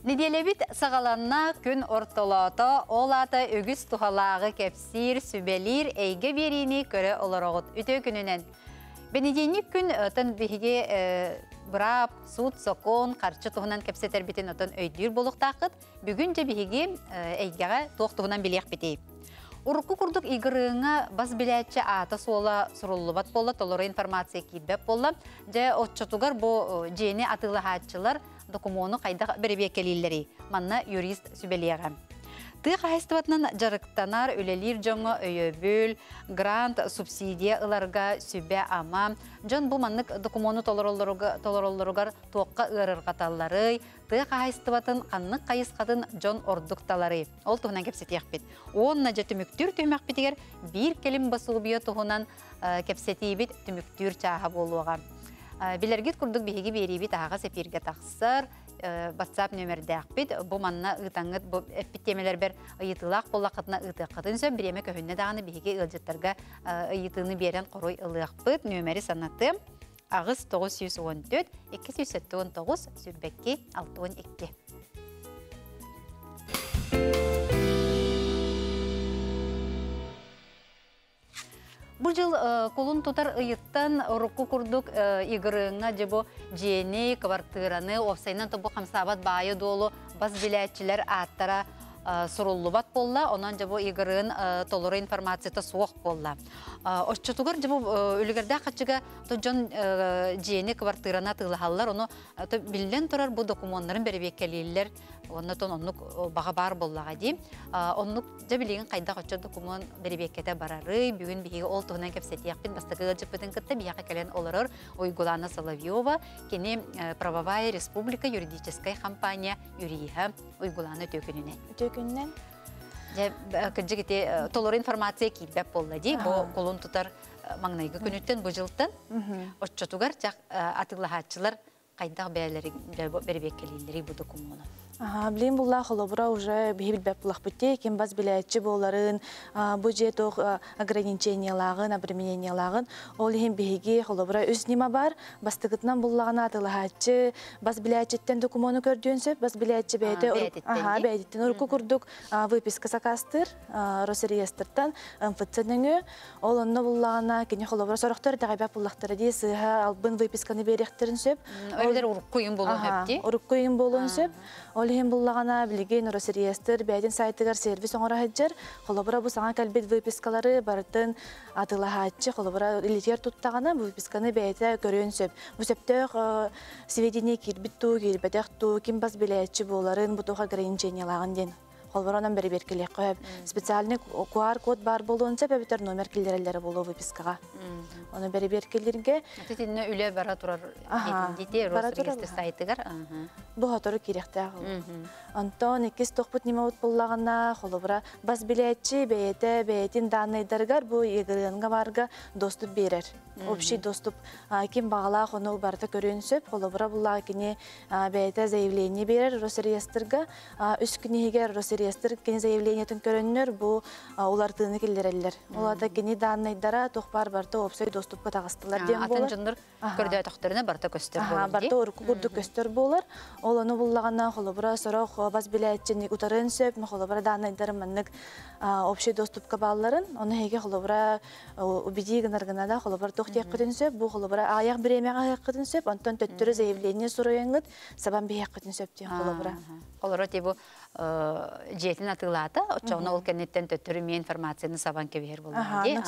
Неделебит сағаланна күн ортолото, олата өгіс тухалағы кепсир, сүбелир, әйге берini көрі оларағыт үті күнінен. Бенеденік күн өтін бігі бұрап, суд, сокон, қарчы тұғынан кепсетер бітін өтін өйдір болық тақыт, бүгін же бігі әйгеға тоқтығынан білек бітейіп. Урукку курдук игырыңа бас билетче ата сола суруллубат болла, толору информация кийбеп болла. Же отчотугар бу жени атылахатчылар документу кайда беребекелилери. Манна юрист сүбелиягам. Ты хайстыватнан жарыктанар үлелир жоңо өйөбүл, грант, субсидия ыларга сүбе ама. Жон бу маннык документу толороллоругар тоққа ырыргаталлары, ты хайстыватын каннык кайыскатын жон ордукталары. Ол туһунан кепсетиях бит. Онна же түмүктүр төмөк битигер бир келим басуу бия туһунан кепсетибит түмүктүр чаха болуга. Билергит курдук биһиги берибит ага сепирге таксыр. WhatsApp нөмерде ақпет, бұл манна ұтаңыт, бұл әппеттемелер бер ұйытылақ болақытына ұтықытын сөп, біреме көхінне дағаны бігі ұлжыттарға ұйытыны берен қорой ұлықпыт, нөмері санаты ағыз 914, 279, сүрбәкке 612. Бұл жыл қолын тұтар ұйыттан ұрыққы күрдік игіріңі жебу жені, квартираны, офсайынан тұбу қамсабат байы долу бас билетчілер аттара суруллубат болла, онан жабу игырын толору информацията суық болла. Ошчатугар жабу үлігерді қатшыға жон жені квартирана тылахалар, оны білден тұрар бұл документтарын беребеккелейлер, оны оннук баға бар боллаға дейм. Оннук жабилеген қайда қатшы документ беребеккеті барары, бүгін бейге ол тұғынан кәпсетияқпен бастығы жыппытын күтті бияға кәлен оларыр Ойгулана Соловьева, кені правовая республика юридическая компания юриха Ойгулана төкініне. Күннен. Кыджигите толор информация кийбеп болла ди, бу колун тутар маңнайгы күнүттен бу жылтан отчотугар атылахатчылар кайдак бербеккелилери бу документу. Блин булла холобра уже бибилбеп булахбытте, кем баз билетчи боларын, бюджет ограниченияларын, обремененияларын, ол хем биги холобра үз нима бар, бастыгытнан буллагана атылахатчы, баз билетчиттен документу көрдүнсөп, баз билетчи бейте, бейдеттен урку курдук выписка сакастыр, Росреестртан, МФЦ-ныңы, ол онно буллагана, кене холобра сорохтор дагайбеп буллахтары ди, сыха албын выписканы беректерин сөп. Ойлер уруккуйын болун хөпти. Уруккуйын болун сөп. Олихин буллагана билген Росреестр бәйден сайтыгар сервис оңора хаджар, холобра бу саңа калбет выпискалары бартын атылахатчы, холобра илетер туттагана бу выписканы бәйте көрөн сөп. Бу сөптөк сведения кирбитту, кирбетекту, ким бас билетчи боларын бутуга ограниченияларын ден. Холбаронан бери беркелек коеп. Специальный QR-код бар болуунча бебитер номер килдерелери болуу выпискага. Оны бери беркелерге. Тетинне үле бара турар дите Росреестр сайтыгар. Бу хатору киректе. Антон 290 нимаут буллагана холобра бас билетчи бейтин данныйдаргар бу егырынга барга доступ берер. Общий доступ ким багала хону барта көрөнсөп холобра буллага кини бейте заявление берер Росреестрга. Үс күнигер Росреестр кини заявлениятын көрөннөр бу улардыны килдерелер. Оларда кини данныйдара тохпар барта опсой доступка тагыстылар дем болор. Атын жондар көрдө тохторуна барта көстөр болор. Барта урку курду көстөр болор. Ол аны буллагандан холобра сорох бас билетчини утарын сөп, холобра данныйдары маннык общий доступка балларын, оны хеге холобра убидигенаргана да холобра тохтек кытын сөп, бу холобра аяк биремега кытын сөп, антон төттөрү заявление суройыңыт, сабан бияк кытын сөп ден холобра. Холобра тебу жетин атылата, очоғына ол кенеттен төттөрү мен информацияны сабан кебер болду.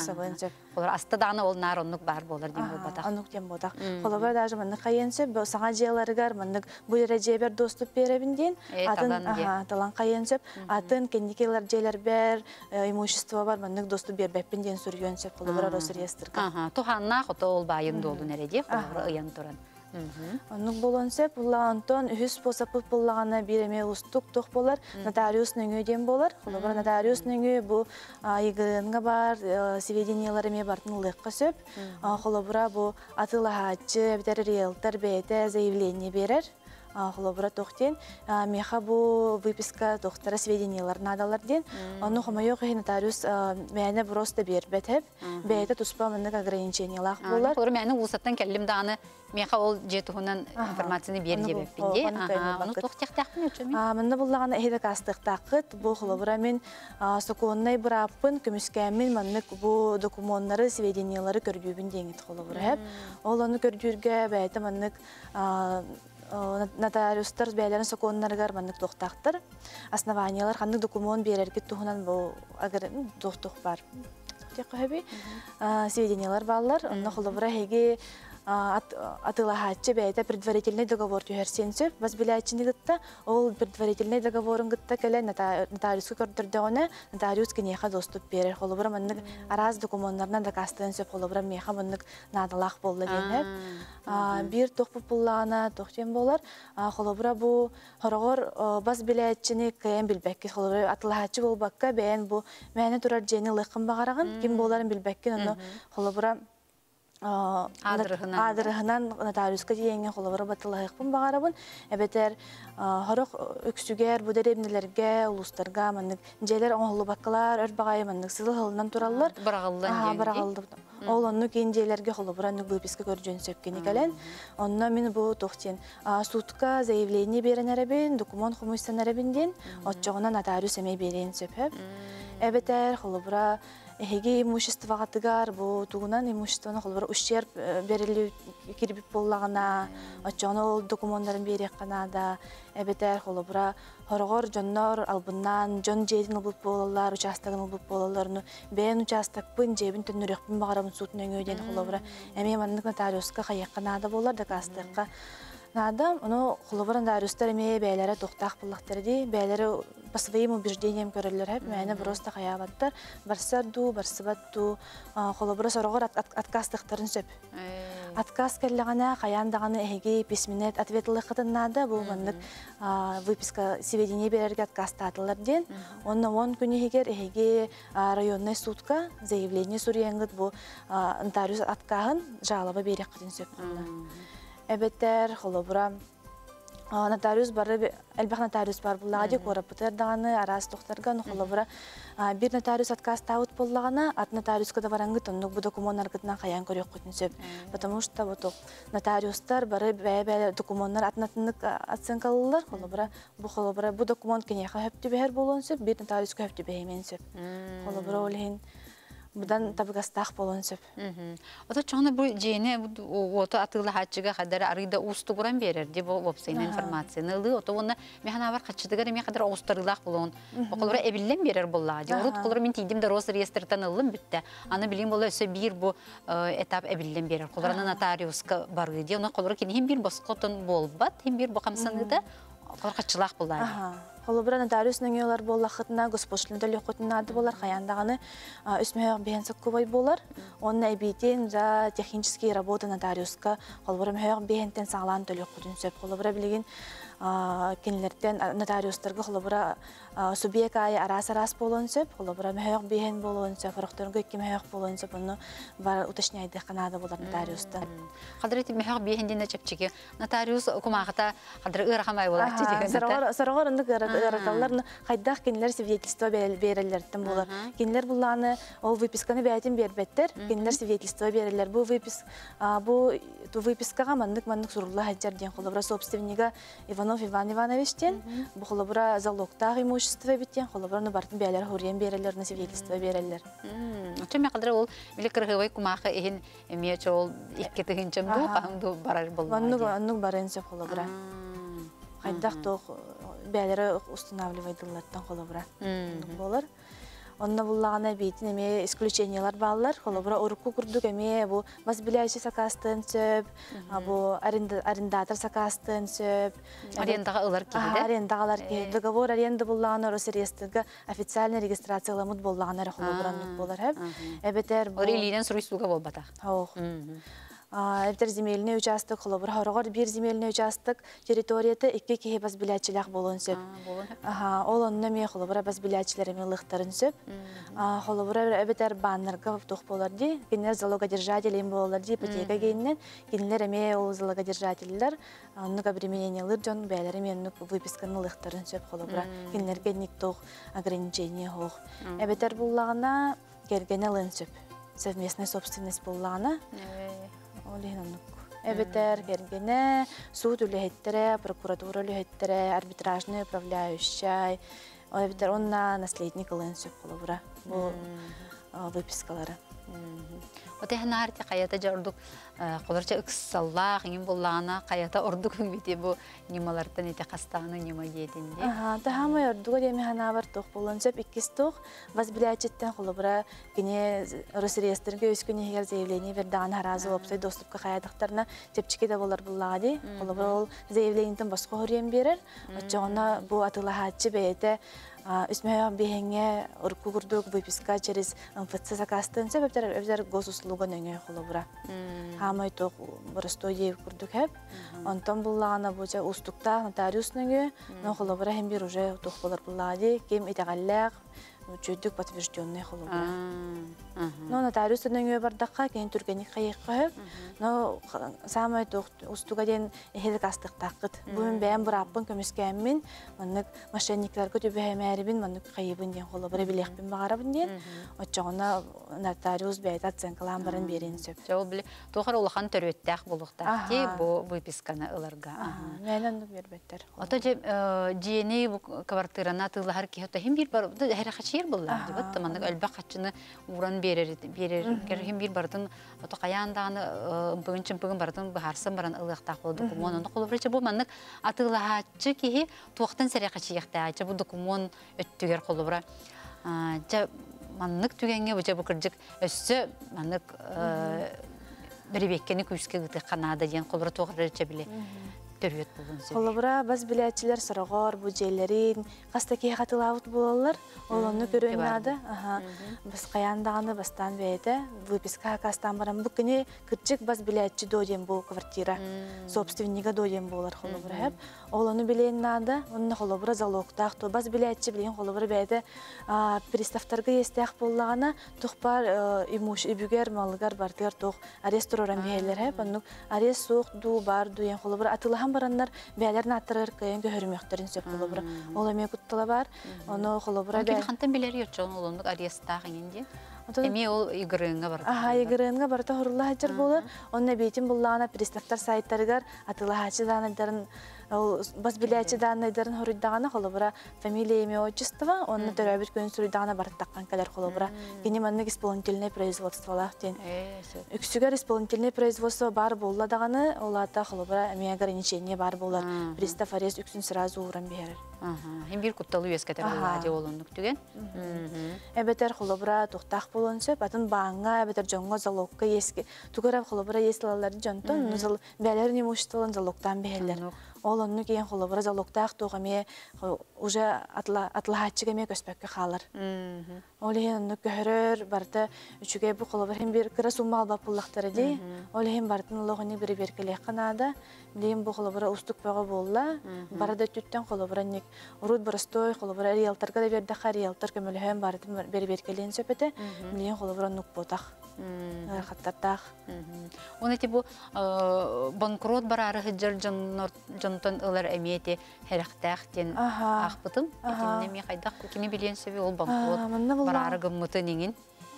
Олар астаданы ол нар оннук бар болар дем болбатак. Оннук дем болбатак. Холобра даже маннык кайын сөп, саңа жияларыгар маннык бу ережебер доступ беребинден, атын талан кайын сөп, атын кендикелер жейлер бер, имущество бар, маннык доступ бербеппинден сүргөн сөп, холобра Росреестрга. Туханна хото ол байын долу нереде, холобра ыян туран. Онук болон сөп, Антон үз способы буллагана биреме устук тох болар, нотариус нөңөден болар. Холобра нотариус нөңө бу игынга бар, сведенияларыме бартын лыкка сөп. Холобра бу атылахатчы, битер риэлтор бейте заявление берер. холобура тохтен меха бу выписка тохтара сведениялар надалар ден. Оны хомайок нотариус мәне просто бербетеп, бәйте туспа мындык ограничениялар булар. Olur mənim ulsatdan kəllim dağını meha ol jetuhunan informasyonu berdi bepinde. Onu toxtaqtaqmı üçün? Mında bulлаган эхидек астыктакыт бу холобура мен соконнай бураппын көмүскәмин мындык бу документлары сведениялары көрдүбүн деңит холобура хеп. Ол аны көрдүргә бәйте мындык нотариустар бәйләрен соконнаргар мындык тоқтактыр. Основаниялар хандык документ берерге тухунан бу агар тоқтук бар. Тоқтакы сведениялар баллар. Онда холобура хеге атылахатчы бәйті предварительный договор түйерсенсіп, бас біләтчіндігітті, ол предварительный договорын гітті кәлі нотариусқа көрдірдіғіне нотариус кенеға доступ берер. Холобыра мұнның араз документларынан да кастыынсып, холобыра меха мұнның надалақ болды деніп. Bir тоқпы бұллағына тоқтен болар. Холобыра бұл хорағыр бас біләтчіні кәйін білбәкке. Холобыра атылахатчы болбаққа бәйін бұл мәйіні тұрар жені лыққын бағарағын. Кем боларын білбәккен, оны холобыра Адырыгынан нотариуска дигәнгә холобыра батылыгын багарабын. Әбетер хорык өксүгәр бу дәрәмнеләргә, улустарга мындык җәләр оңлы бакалар өр багай мындык сылы хылынан тураллар. Барагылды. Ол онны кенҗәләргә холобыра ны выписка көрҗөн сөпкәне кален. Онна мин бу тохтен судка заявление берен арабин, документ хумыйсан арабинден, отчыгына нотариус эме берен сөпеп. Әбетер холобыра Эге имуществоға тыгар, бұл туғынан имуществоны холбара ущерб берілі кирбіп боллағына, отчоны ол документтарын берек қанада, әбетер холбара хорғыр жоннор албыннан, жон жейдін ұлбып болалар, участагын ұлбып болаларыны, бәйін участакпын, жейбін түннүрекпін бағарабын суытын өңөйден холбара, әме мандық нотариусқа қайыққа нада болар, да кастыққа. Надам, onu холобара нотариустар әме бәйлері тоқтақ бұллақтары дей, бәйлері по своим убеждениям көрілер әп, мәні просто қаябаттар, барсарду, барсыбатту, холобара сорғыр откастықтарын сөп. Отказ кәліғана, қаяндағаны әйге письменет ответлық қытыннады, бұл мандық выписка сведения берерге откастатылар ден. Онна 10 күні егер әйге районный судка заявление сурияңғыд бұл нотариус откағын жалаба берек қытын сөп. Әбеттер, холобура, нотариус бары, әлбәқ нотариус бар бұллағы дек, орапытыр дағаны, арас тоқтарған, холобура, bir нотариус отказ тауыт боллағана, от нотариуска да бараңғыт, онық бұл документ арқытынан қаян көрек құтын сөп. Потому что нотариустар бары бәй-бәй документтар атынатынық оценкалылар, холобура, бұл документ кенеға хөпті бәйір болуын сөп, bir нотариуска хөпті бәймен сөп. Холобура олығын Будан табыгастах болон сөп. Ото чоңна бу жене ото атыла хатчыга кадар арыда устугуран берер ди бу вебсайт информацияны. Ото оны механа бар качыдыгар эме кадар устырылак болон. Околора эбиллен берер болла. Ди урут колор мен тидим да рос реестртан ылым битте. Аны билим болла өсө бир бу этап эбиллен берер. Колорана нотариуска бары ди. Оны колор кини бир боскотон болбат, бир бу камсыныда качылак боллар. Холобура нотариус нөңелер боллақытына, госпошлын төлі құтына ады болар, қаяндағаны үсмеғақ бейінсік көбай болар. Оның әбейтен за технические работы нотариуска холобура мөғақ бейінтен сағлан төлі құтын сөп. Холобура білеген кенілерден нотариустарға холобура субъек айы арас-арас болуын сөп, холобура мөғақ бейін болуын сөп, фарықтырынғы өкке мөғақ болуын сөп, оны бар уташняйды қанады болар нотариустан. Қадыр еті мөғақ бейінден чепчеге нотариус құмағыта қадыр ұрақамай болар. Сарағар ұндық ырақалар қайдақ кенілер свидетельство берелерден болар. Кенілер бұланы ол выписканы бәйтін бербеттер, кенілер свидетельство берелер. Бұл выпискаға мандық сұрулы хаджарден холобура собственнига Иванов Иван Ивановичтен, бұл холобура залогтағы имущество биттен, холобура бартын бәлер хурен берелер, свидетельство берелер. Чөме қадыр ол білі кірғывай күмақы ехін емечі ол иккеті хынчымды, қаңды барар болмайды. Аннық барын сөп холобура. Қайдақ тоқ бәлері устанавливайдылардан холобура болар. Онна буллагана бейтин эме исключениялар баллар, холобура урукку курдук эме бу бас билайчы сакастын сөп, бу арендатор сакастын сөп. Арендага ылар киде. Арендагалар киде. Договор аренда буллагана Росреестрге официальный регистрацияламыт буллагана холобуранлык болар хеп. Эбетер бу Орилинен суруйсуга болбата. Ох. Эбитер земельный участок, холобура хорогор бир земельный участок территорията икки кихи бас билячилах болон сөп. Ол онна ме холобура бас билячилерими лыхтарын сөп. Холобура эбитер баннерга тух боларди, кинер залогодержателем боларди, ипотека гейнен, кинер эме ол залогодержателлер, оннук обременениялыр жон бәлері меннук выписканы лыхтарын сөп холобура, кинерге ник тух ограничение хох. Эбитер буллагына кергене лын сөп. Совместная собственность буллагына. Эбитер кергене суд үлехеттере, прокуратура үлехеттере, арбитражный управляющий, эбитер онна наследник лын сөп холобура. Бу выпискалары. Вот я на арте каята жордук, колорча ыксаллах, ин буллана каята ордук бите бу нималардан ите кастаны нима единде. Тахамы ордуга деме хана бар тох болон сөп иккис тох вас билячеттен холобура кине Росреестрге өскүнө эгер заявление бердаган харазы опсай доступка каядыктарына тепчике да болар буллагы. Холобура ол заявлениеден башка хорем берер. Очогона бу атылахатчы бейте Үсмәй бихенге урку курдук выписка через МФЦ закастын сөбөптер госуслуга нөңө холобура. Хамай ток боростой курдук хеп. Онтон буллагана буча устукта нотариус нөңө, но холобура хем бир уже тох болар буллади, кем итагаллак чөйдүк подтвержденный холобура. Но нотариус нөңө бардакка кен түргеник кайыкка. Но самай тох устуга ден эхел кастыктакыт. Бүгүн бәм бураппын көмүскәммин, мынык мошенниклар көтүбәмәрибин, мынык кайыбын ден холобура билекпин багарабын ден. Очогона нотариус бәйт аценкалан барын берин сөп. Жол биле тохар улахан төрөттәк булуктак ди бу выписканы ыларга. Менен бербеттер. Ата же жени бу квартирана тылар ки хата хим бир бар хәрәхәчер буллар ди. Бат мандык әлбә хатчыны уран берер хим бир бардын ата каяндагы бүгүн бардын бахарсын баран ылыктак бул документ колобрачы бу мандык атылахачы ки туактан сәрәхәчиякта бу документ өттүгер колобра. Жа маннык түгенге бу жабы кыржык өссө маннык беребеккени күскө гыты канада ден колбра тограчы биле төрөт болгон сөз. Колбра баз билечилер сорогор бу жерлерин кастаки хатылабыт болалар. Олонну көрөннады. Biz каяндаганы бастан бейте выписка кастан барам бу кини кырчык баз билечи доден бу квартира. Собственника доден болар колбра хеп. Олону биленнады. Онны колбра залогтак то баз билечи билен колбра бейте приставтарга естек боллагана тухпар имуш ибүгер малгар бартыр тох арестороран бейлер хеп. Онну арест сук ду бар дуен колбра атылган бараннар бәйләрне аттырыр кыйын көрмөктөрүн сөп колбра. Ол эме куттала бар. Оны колбра бе хантан билер йотчон олондук ареста гынде. Эми ол игрыңга бар. Игрыңга барта хорулла хажыр болар. Онна бетин буллагана приставтар сайттарыгар атылахачыданадарын бас билечи данныдарын хоруддагана колбра фамилия имя отчество, онна төрөбүт күн сүрүдагана бартаккан калер колбра. Кини маннык исполнительное производстволах тен. Үксүгөр исполнительное производство бар болладаганы, олата колбра эми ограничение бар болар. Пристав арест үксүн сразу уран берер. Хем бир кутталуу эскетер болду олондук түген. Эбетер колбра туктак болонсо, батын баңга эбетер жоңго залогка еске. Тугара колбра еслаларды жонтон, нузал бәлерни мушталан залогтан берлер. Олонну кийин холобура залогтак тугаме уже атлахатчыгаме көспөккө калыр. Олehen нөкөрөр барта үчүгө бу холобур хем бир кыра сумма албап буллактары ди. Олehen бартын логони бир беркелек канада. Дем бу холобура устук бага болла. Барада түттен холобура ник урут боростой холобура риэлторга да берди хариэлтор көмөлөһөн бартын бер беркелен сөпөтө. Дем холобура нук ботак. Хаттартак. Оны ти бу банкрот барары хыжыр жонтон ылар эмети херактактен акпытым. Этимне кайдак кини билен сөбү ол банкрот барары гыммыты неңин.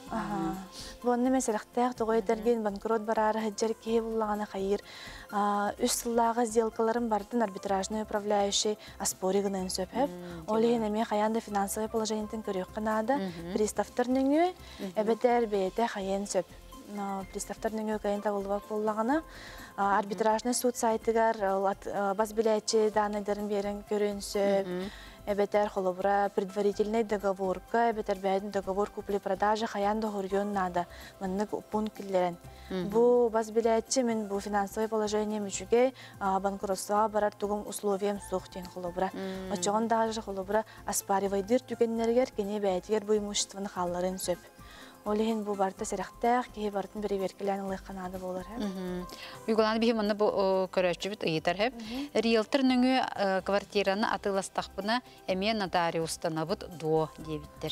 Бонны меселактак тогойтерген банкрот барары хыжыр ки буллагана хайыр. Үс сыллага сделкаларын бардын арбитражный управляющий оспоригынан сөпөп. Олehen эме хаянда финансовый положениятын көрөк канада приставтар нөңү эбетер бете хаян сөп. Приставтар нөңү кайын табылбак боллагана арбитражный суд сайтыгар баз билечи даныдарын берен көрөнсөп. Эбетер холобра предварительный договорка, эбетер бәдин договор купли-продажи хаянда хорьон надо. Маннык пунктлерен. Бу баз билечи мен бу финансовое положение мүчүгө банкротство барар тугум условиям сохтен холобра. Очогон даже холобра оспаривайдыр түгеннергер кене бәйтигер бу имуществоны халларын сөп. Олиһин бу барта сәрәхтәк, ки бартын бер беркелән улай канады булыр. Уйгуланы бихи монны бу көрәчүбит ыйтар хеп. Риэлтор нөңү квартираны атыластакпына эме нотариустана бут до дебиттер.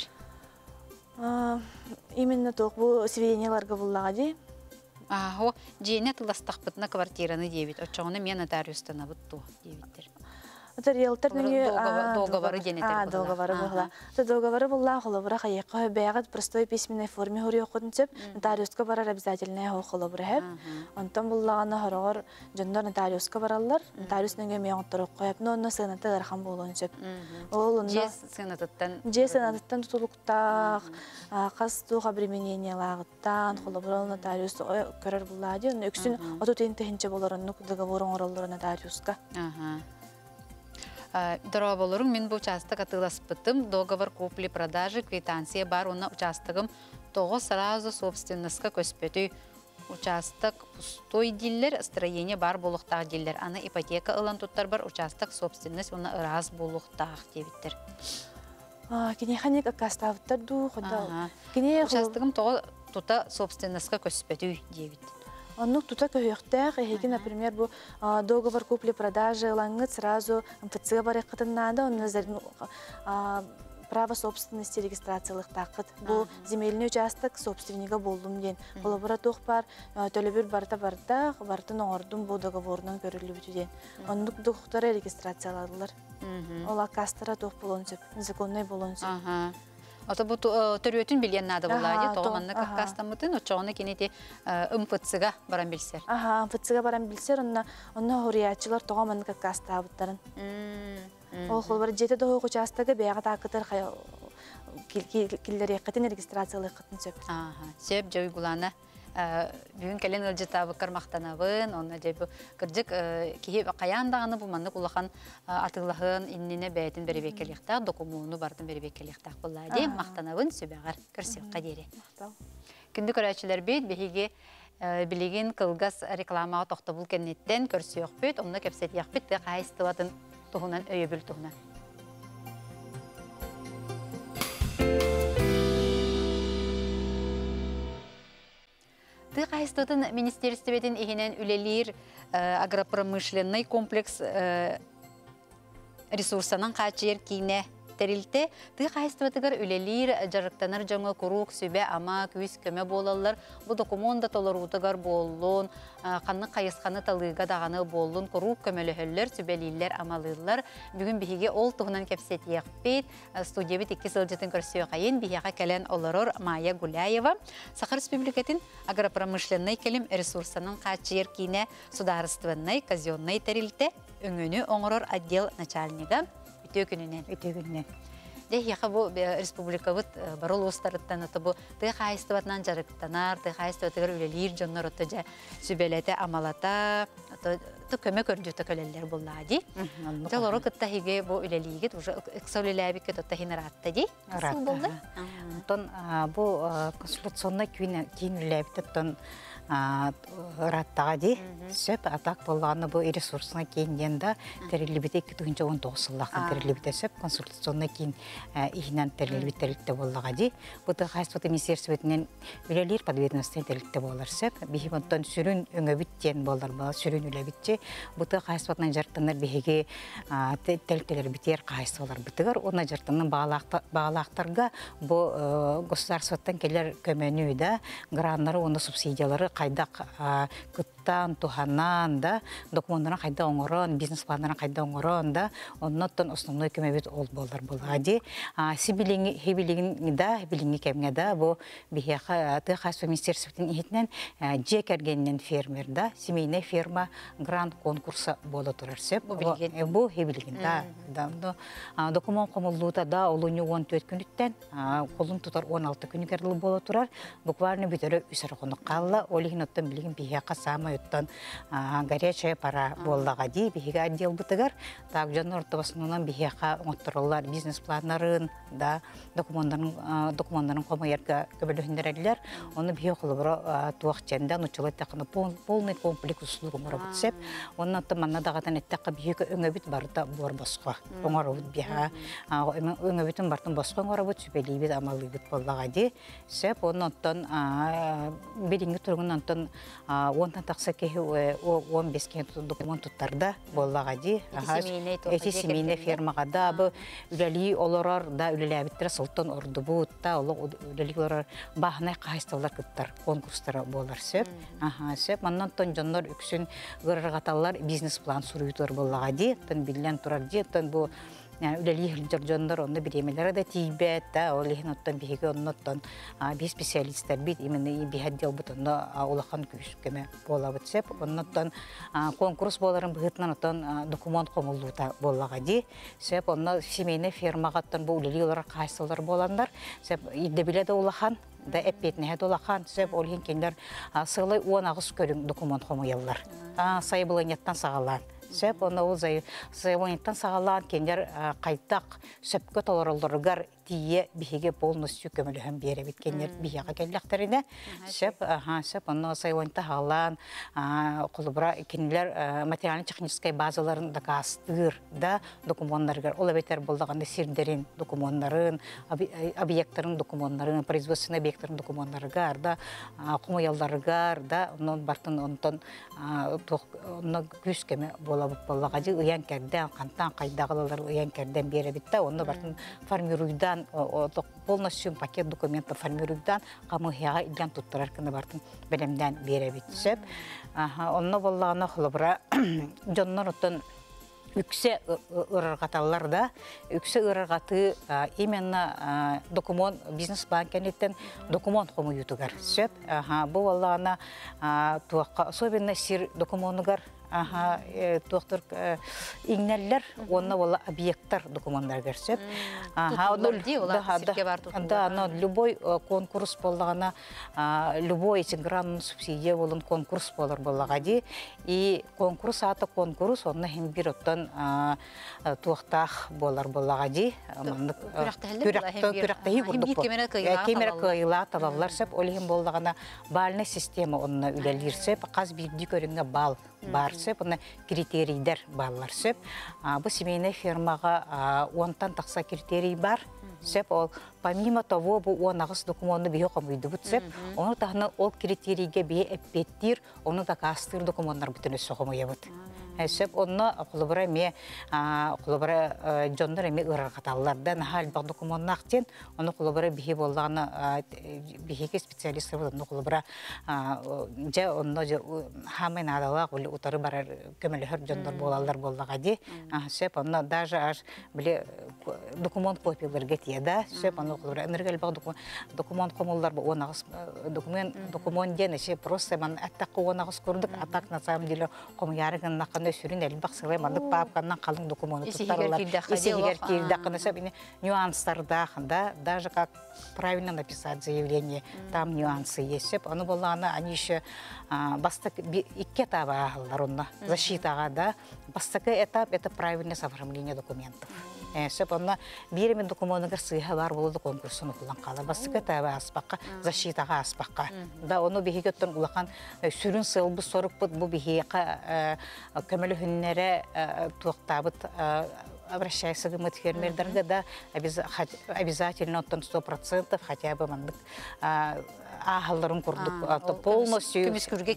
Именно тох бу сведенияларга буллага ди. О, жене атыластакпытына квартираны дебит. Очоңны мен нотариустана бут до дебиттер. Это риэлтор нөңү договоры денетер. Договоры булла. Это договоры булла холобра кайыкка бәгат простой письменной форме хөрү окудынчып, нотариуска барар обязательно холобра хеп. Онтон буллаганы хорор жондар нотариуска бараллар. Нотариус нөңү меоңтор коеп, но сынаты дархан болончып. Ол же сынатыттан тутулуктак, кас туга примененияларыттан холобра нотариус көрөр булла ди. Өксүн отутен техинче болорун договорун ороллорун нотариуска. Дорогоболорун мен бу участок атыласпытым. Договор купли-продажи, квитанция бар. Уна участогым того сразу собственностька көспөтүй. Участок пустой диллер, строение бар болуктак диллер. Аны ипотека ылан туттар бар, участок собственность, уна ыраз болуктак дебиттер. Кинеханик акаставыттар ду. Участогым того тута собственностька көспөтүй дебиттер. Оннук тута көйөктәк, например, бу договор купли-продажи лаңгыт сразу МФЦ бар якытыннада, право собственности регистрациялык такыт. Бу земельный участок собственника болдум ден. Колобора тох бар, төлөбүр барта бартын оңордум бу договорунан көрүлүп ден. Оннук дохтары регистрациялардылар. Ола кастара тох болонсып, незаконный болонсып. Ото бу төрөтүн билген нада булады, тоғанны каккастамытын, очоғыны кенети МФЦ-га баран билсер. МФЦ-га баран билсер, онна хуриячылар тоғанны каккастабыттарын. Ол холбар жеті доғы участығы бәға тақытыр киллер еккетін регистрациялы еккетін сөп. Сөп жой гуланы. Бүгін кәлен өлжі табы қармақтанабын, онна жай бұл кірдік кейіп қаяндағаны бұл манны құлақан атылағын инніне бәйтін бәрі бекелектақ, докумуыны бардың бәрі бекелектақ бұлады, мақтанабын сөбәғар көрсек қадері. Күнді көрәтшілер бейт, бейге білеген қылғас рекламаға тоқты бұл кәнеттен көрсек бейт, онна кәпсет яқ бейт, қайыстыватын тұғынан өйебіл тұғынан. Тыгайстытын министерстведен ихинен үлелер агропромышленный комплекс ресурсанан қачер кейіне терилте. Тыгайстытыгар үлелер жарықтанар жаңы құруқ сөбе ама күйіс көме болалар. Бұл документа толарутыгар болуын, қанны қайысқаны талыға дағаны болуын, құруқ көмелі сөбелейлер амалылар. Бүгін бігі ол тұғынан кәпсет еқпейд. Студиябет 2 сылжетін көрсеу қайын бігі кәлен оларыр Майя Гуляева. Сахар Республикатын агропромышленный келім ресурсанын қачер кейіне сударыстывынный, казионный терилте өңіні оңырыр отдел начальнига. Үтөгүнүнен. Яха бу республикабыт барыл остарыттан аты бу тыгайстыбатынан жарыктанар, тыгайстыбатыгар үлелер жоннор отожа сүбелете амалата, көмө көрдүтө көлелер буллади. Жалору кытта хиге бу үлелигит уже эксолелебик кет тахинаратта ди. Сул болду. Тон бу консультационный кийин үлелебиттен раттаға де, сөп атақ болғаны бұл ресурсына кейінден да тәрелебеті 2019 сыллақын тәрелебеті сөп консультационный кейін ихінен тәрелебет тәрелікті болғаға де. Бұты қайсыпаты министерсветінен үлелер подведомствен тәрелікті болар сөп. Бейхімонтан сүрін өңөбіттен болар бұл, сүрін үлебітте. Бұты қайсыпатынан жарттанар бейге тәреліктелер бітер қайсыпалар бітігір. Оны жарттанын бағалақтарға бұл государствоттан келер көмені да, гранлары, оны субсидиялары қайдақ күттан, туханан да, документтарын қайда оңырын, бизнес пландарын қайда оңырын да, оннаттан основной көмебет ол болар болады. Хебилігін да, хебилігін кәмге да, бұл Тыгайстыбат министерствотын ехетінен же кәргенінен фермер да, семейный ферма грант конкурсы болы тұрар сөп. Бұл хебилігін да. Документ қомылуыта да, олуыны 14 күніттен, қолын тұтар 16 күні кәрділі болы тұрар. Буквально бітірі үсір қонық қалла, олихин оттон билигин бихиака сама оттон горячая пара боллага ди бихига отдел бутыгар так жоннор тобасынан бихиака оңоттороллар бизнес планнарын да документтарын комаярга көбөлөндөрөлөр оны бихи холобро туакчанда нучулай такны полный комплекс услугу работсеп оннан манна дагатан эттакка бихига өңөбүт барда бор боско оңоробут биха өңөбүтүн бартын боско оңоробут сүбелибит амалыбыт боллага ди сеп оннан биринги тургуннан онтан такса кеһи 15 кен документ туттарда боллага ди эти семейный фермага да бу үлели олорор да үлелебиттер сылтын ордубут та үлели олорор бахнай кайсталар кыттар конкурстар болар сеп сеп маннан тон жоннор үксүн гыргаталар бизнес план суруйтор боллага ди тон билен турар ди тон бу үлели жоннор онны биремелер да тийбет да олихин оттон биге оннотон би специалисттер бит именно би отдел бутунда улахан күскеме болабыт сеп оннотон конкурс боларын бытнан оттон документ комулута боллага ди сеп онно семейный фермага оттон бу үлели олар кайсылар боландар сеп идде биле да улахан да эппетне улахан сеп олихин кендер сылай 10 агыс көрүң документ комуяллар сайбылыняттан сагалар сеп оны ол сайбылыняттан сагалар кендер кайтак сөпкө толоролдоргар тие биһиге полностью көмөлөһөн беребит кенер бияга келлектерине сеп оны сайбылынятта халан кулубра кинилер материально-технической базаларын да кастыр да документтарга ол бетер болдаганда сирдерин документтарын объекттарын документтарын производственный объекттарын документтарга да кумуялдарга да онун бартын онтон күскеме боллага жы ыян керден кантан кайдагылар ыян керден беребит да оны бартын формируйдан полностью пакет документов формируйдан камыяга илен туттарар кына бартын белемден беребит сеп онно боллагана холобра жоннор оттон үксе ырыргаталар да үксе ырыргаты именно документ бизнес банкенеттен документ комуютугар сеп бу боллагана туакка особенно сир документугар доктор игнеллер онна бола объекттар документтар көрсөп да любой конкурс боллагана любой грант субсидия болон конкурс болор боллагади и конкурс ата конкурс онна хем бир оттон туактах болор боллагади кемер кыйла талалар сеп олхим боллагана бальный система онна үлелирсеп каз бирди көрүнгө бал бар сеп, оны критерийдер баллар сеп. Бу семейный фермага онтан такса критерий бар сеп. Ол помимо того, бу он агыс документны бие камыйды бут сеп. Оны тахны ол критерийге бие эппеттир, оны да кастыр документтар бүтүнө сокомуя бут. Сеп онны кулубра ме кулубра жондар эме ыргаталлардан хал баг документнактен, оны кулубра бие болганы биеге специалисттер болду кулубра же онно же хамын адала утары барар көмөлөр жондар болалар боллагади. Сеп онно даже аж биле документ копияларга тияда. Сеп онно кулубра энергел баг документ комуллар бу онагыс документ дене сеп просто мен аттакы онагыс көрдүк, атак на самом деле комяргын наканы сүрүн элин баксыгы мандык папкандан калың документ туттарлар. Исегер кирдакны сеп нюанстарда да даже как правильно написать заявление, там нюансы есть. Сеп оно болланы они еще бастык икки этапа аллар защитага да. Бастыкы этап это правильное оформление документов. Сеп онна бирими документыгар сыйга бар болду конкурсын куллан калар. Бастыкы этапа аспакка защитага аспакка. Да ону бихигеттен улахан сүрүн сылбы соруп бу бихига көмөлү хүннере туактабыт обращайся к фермерам, да, обязательно 100% хотя бы мандык ахалларын курдук полностью көмүскүргө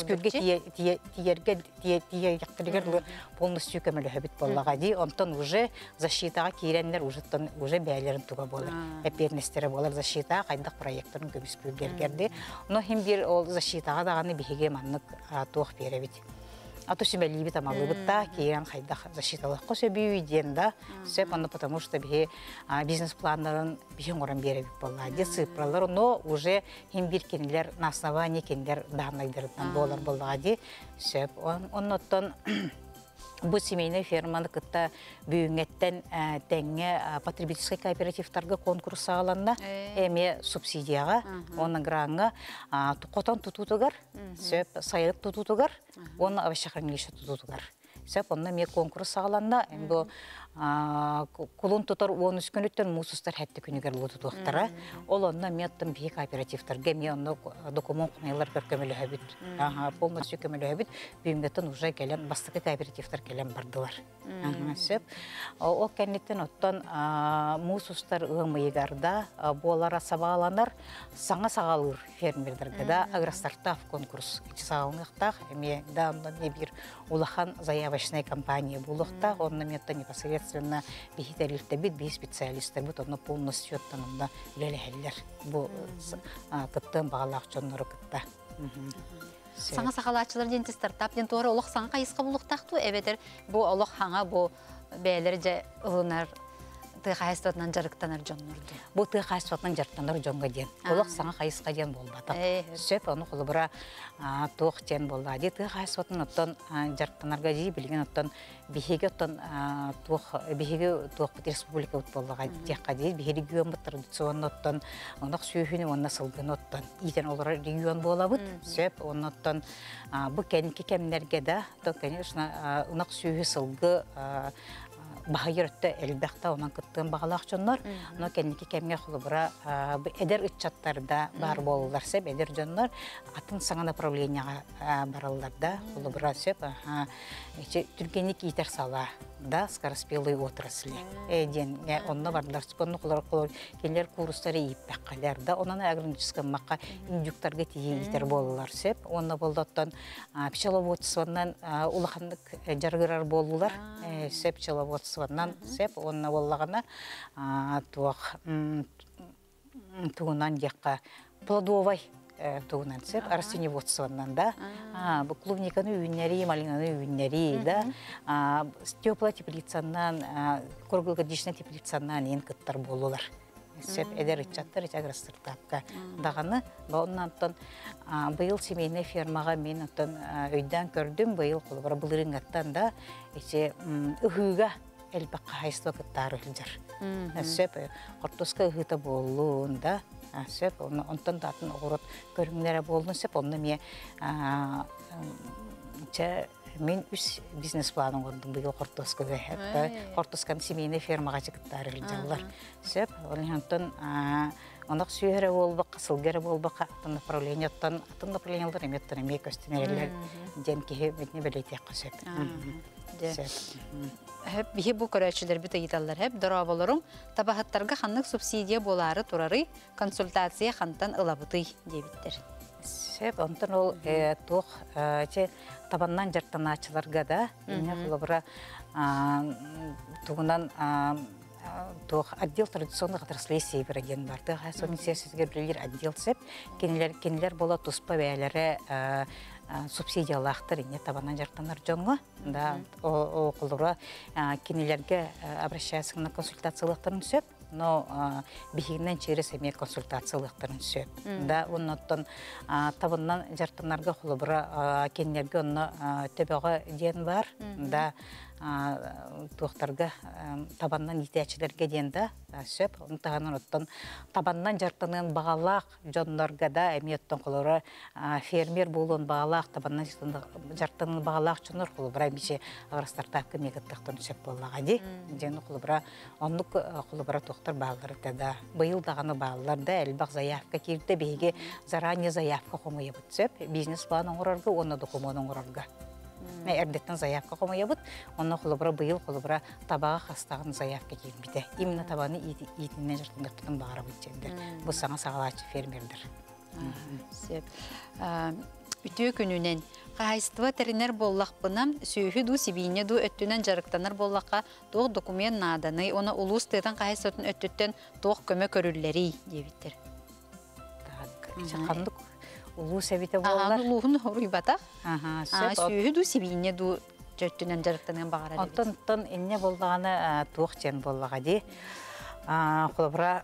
тиергер полностью көмөлөбүт боллагади. Онтон уже защитага киренлер уже бәйлерин туга болар. Эпернестере болар защитага кайдак проекттарын көмүскүргергерди. Но хим бир ол защитага даганы биге мандык туак беребит. А то себя любит амалыбытта, киен хайдах защиталах косе бюйден, да, все потому что бизнес-планерын бихен оран беребит боллади, цифралар, но уже химбир кенлер на основании кенлер данныйдырдан доллар боллади, все он оттон Бу семейный ферманы кытта бүйүңеттен теңге потребительский кооперативтарга конкурс аланна эме субсидияга оны гранга котон тутутугар сөп сайыт тутутугар оны авашахранилище тутутугар сөп онна ме конкурс аланна бу кулун тутар 13 күнүттен мусустар хәтте күнүгер лутутуктара ол онна меттен бий кооперативтарга ме онно документ кыйлар көркөмөлөбүт полностью көмөлөбүт бүйүңеттен уже келен бастыкы кооперативтар келен бардылар сөп о кеннеттен оттон мусустар ымыйгарда болара сабаланар саңа сагалыр фермерлерге да агростартап конкурс сагалыктак эме да ондан бир улахан заявочная компания булукта онна меттен непосредственно бихитерилте бит би специалисттер бут онно полностью оттанында лелехеллер бу кыттын багалак чоннору кытта Саңа сақалачылар ден стартап ден туары олық саңа қайысқа бұлықтақту әбетер бұл олық хаңа бұл бәлер жа ұлынар тыйхайыстатынан жарықтанар жоннорду. Бұл тыйхайыстатынан жарықтанар жонға ден. Олық саңа қайысқа ден болбатақ. Сөп оны қолы бұра тоқ ден болды. Тыйхайыстатынан оттан жарықтанарға жей білген оттан бихеге оттан бихеге тоқ бұт республика бұт болдыға текқа дейіз. Бихе регион бұт традиционны оттан оңақ сүйхіні онына сылғын оттан. Итен олар регион бола бұт. Сөп оны оттан бұл кәнеке кәмінерге да оңақ сүйхі сылғы Bahayır ötte elbette onun kıttığın bağlaq jonlar. Onu kendiki kemge xulubura eder ıtçatlarda bar bollar sep eder jonlar atın sana направлениyaga barallarda xulubura sep Türkiye'nik iter sala da скороспелые отрасли. Ден онна барлар спонну кулар келер курстары иппаккалар да онан агрономический макка индюктарга тие итер боллар сеп. Онна болдоттон пчеловодствонан улахандык жаргырар болдулар. Сеп пчеловодствонан сеп онна боллагана туак тугунан якка плодовой тугунан сеп растениеводствонан да клубниканы үйүннери малинаны үйүннери да теплая теплицанан круглогодичная теплицанан ен кыттар болулар сеп эдер ичаттар ичаграстыртапка даганы оннантон быйыл семейный фермага мен оттон өйдөн көрдүм быйыл кулбар былырыңаттан да эче ыгыга элбакка хайство кыттары жар сеп кортуска ыгыта болуун да сеп онтон датын огорот көрүңнәре болдун сеп онны ме мен үс бизнес планын көрдүм быйыл кортоскага кортосканы семейный фермага чыгыттары жаллар сеп онтон онак сүйөрө болбак сылгары болбак атын направлениятан атын направлениялар эметтен эме көстүнерлер демки метне белетек касеп Hep bihi bu körəçülər bir təyidallar hep darabalarım tabahаттарга ханнык субсидия болары турары консультация хантан ылабыты дебиттер. Сеп онтон ол тох че табаннан жартаначыларга да эне кулабыра тугунан тох отдел традиционных отраслей севера ген барды. Хасонин сесизге билер отдел сеп кенелер бола туспа бәйләре субсидиялақтыр ине табанан жартанар жоңго да о кулура кинелерге обращаясың на консультациялыктарын сөп но бихигинен через эме консультациялыктарын сөп да оннотон табанан жартанарга кулура кинелерге онно төбөгө ден бар да туохтарга табаннан итечилерге ден да сөп онтаганан оттон табаннан жартанын багалак жоннорга да эмиеттен кулура фермер болуун багалак табаннан жартанын багалак жоннор кулура бише агростартапка мегаттактан сөп боллага ди жени кулура оннук кулура туохтар баалар да быйыл даганы баалар да элбак заявка кирде беге заранее заявка комуябыт сөп бизнес планын курарга онно документын курарга Эрдеттен заявка комуябыт, онно кулубра быйыл кулубра табага хастагын заявка кирбите. Именно табаны итинен жартындыктын багара бүтчендер. Бу саңа сагалачы фермердер. Үтүү күнүнен кайсытва теринер боллакпына сүйүхү ду сибине ду өттүнөн жарыктанар боллакка тог документ наданы, оны улус тыдан кайсытын өттүттен тог көмө көрүллери дебиттер. Кандык улуу себите боллар. Улуун хоруйбата. Сүйүхү ду сибине ду өттүнөн жарыктанан багара дебит. Онтон энне болдаганы туох жен боллага ди. Холобра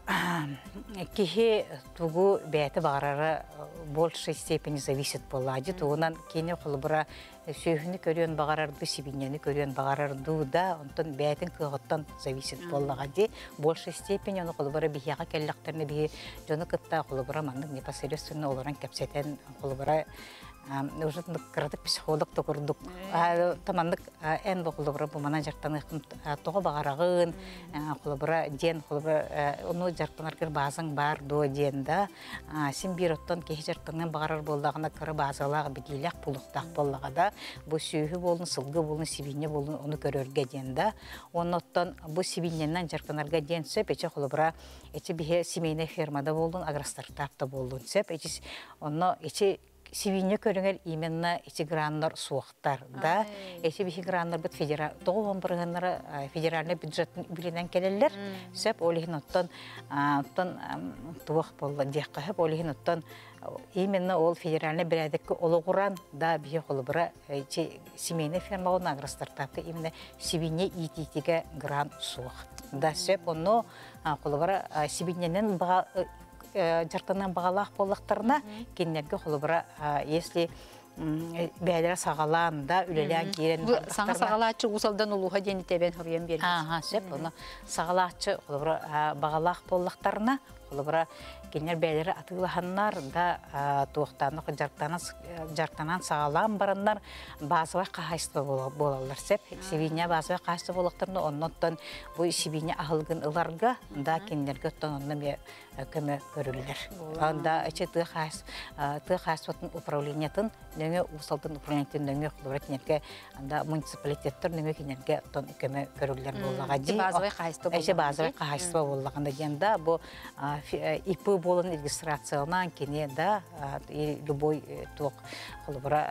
кихи тугу бәті бағарары большей степени зависит болады. Туғынан кені холобра сөйхіні көрген бағарарды, сибинені көрген бағарарды да, онтан бәтін кығыттан зависит болады. Большей степени оны холобра бихияға кәлліқтеріне бихи жоны кытта холобра маңның непосредственно оларан кәпсетен холобра уже кырдык психолог то курдук. Тамандык эн болубра бу мана жартаны тоо багарагын, холобра ден холобра ону жартанаркер базың бар до денда. Син бир оттон ке жартанын багарар болдагына кыры базалаг бигилек пулуктак боллагада бу сүйү болун, сылгы болун, сибине болун ону көрөргө денда. Оноттон бу сибиннен жартанарга ден сөп эче холобра эче бихе семейный фермада болун, агростартапта болун сөп эче оно эче Сивине көріңер именно эти граннар суақтар, да? Эти бихи граннар бит тоғын бірғанлары федеральный бюджеттің білінен келелер. Сөп олихин оттан туық болды, деққахып олихин оттан именно ол федеральный бірәдіккі олы құран, да, бихи қолы бұра семейный фермауын агростартапты именно Сивине ититіге грант суақ. Да, сөп оны қолы бұра Сивиненен жартанан бағалақ болақтарына кеннерге холобра, если бәлер сағалан да үлелән керен саңа сағалатчы усалдан улуға дені тебен хабиян берген. Сеп, оны сағалатчы холобра бағалақ болақтарына холобра кеннер бәлері атылағаннар да туықтаны жартанан сағалан барандар базывай қағайсты болалар. Сеп, севине базывай қағайсты болақтарына оннаттан бұл севине ағылғын ұларға да кеннерге оттан онны көмі көрілдер. Анда әче тұқайсытын управлениятын, нөңе ұсалдың управлениятын нөңе құлыбыра кенерге, анда муниципалитеттер нөңе кенерге көмі көрілдер болаға дей. Әче базовай қағайсыва болағанда дегенда, бұл ИП болын регистрациялынан кене да, любой тұқ құлыбыра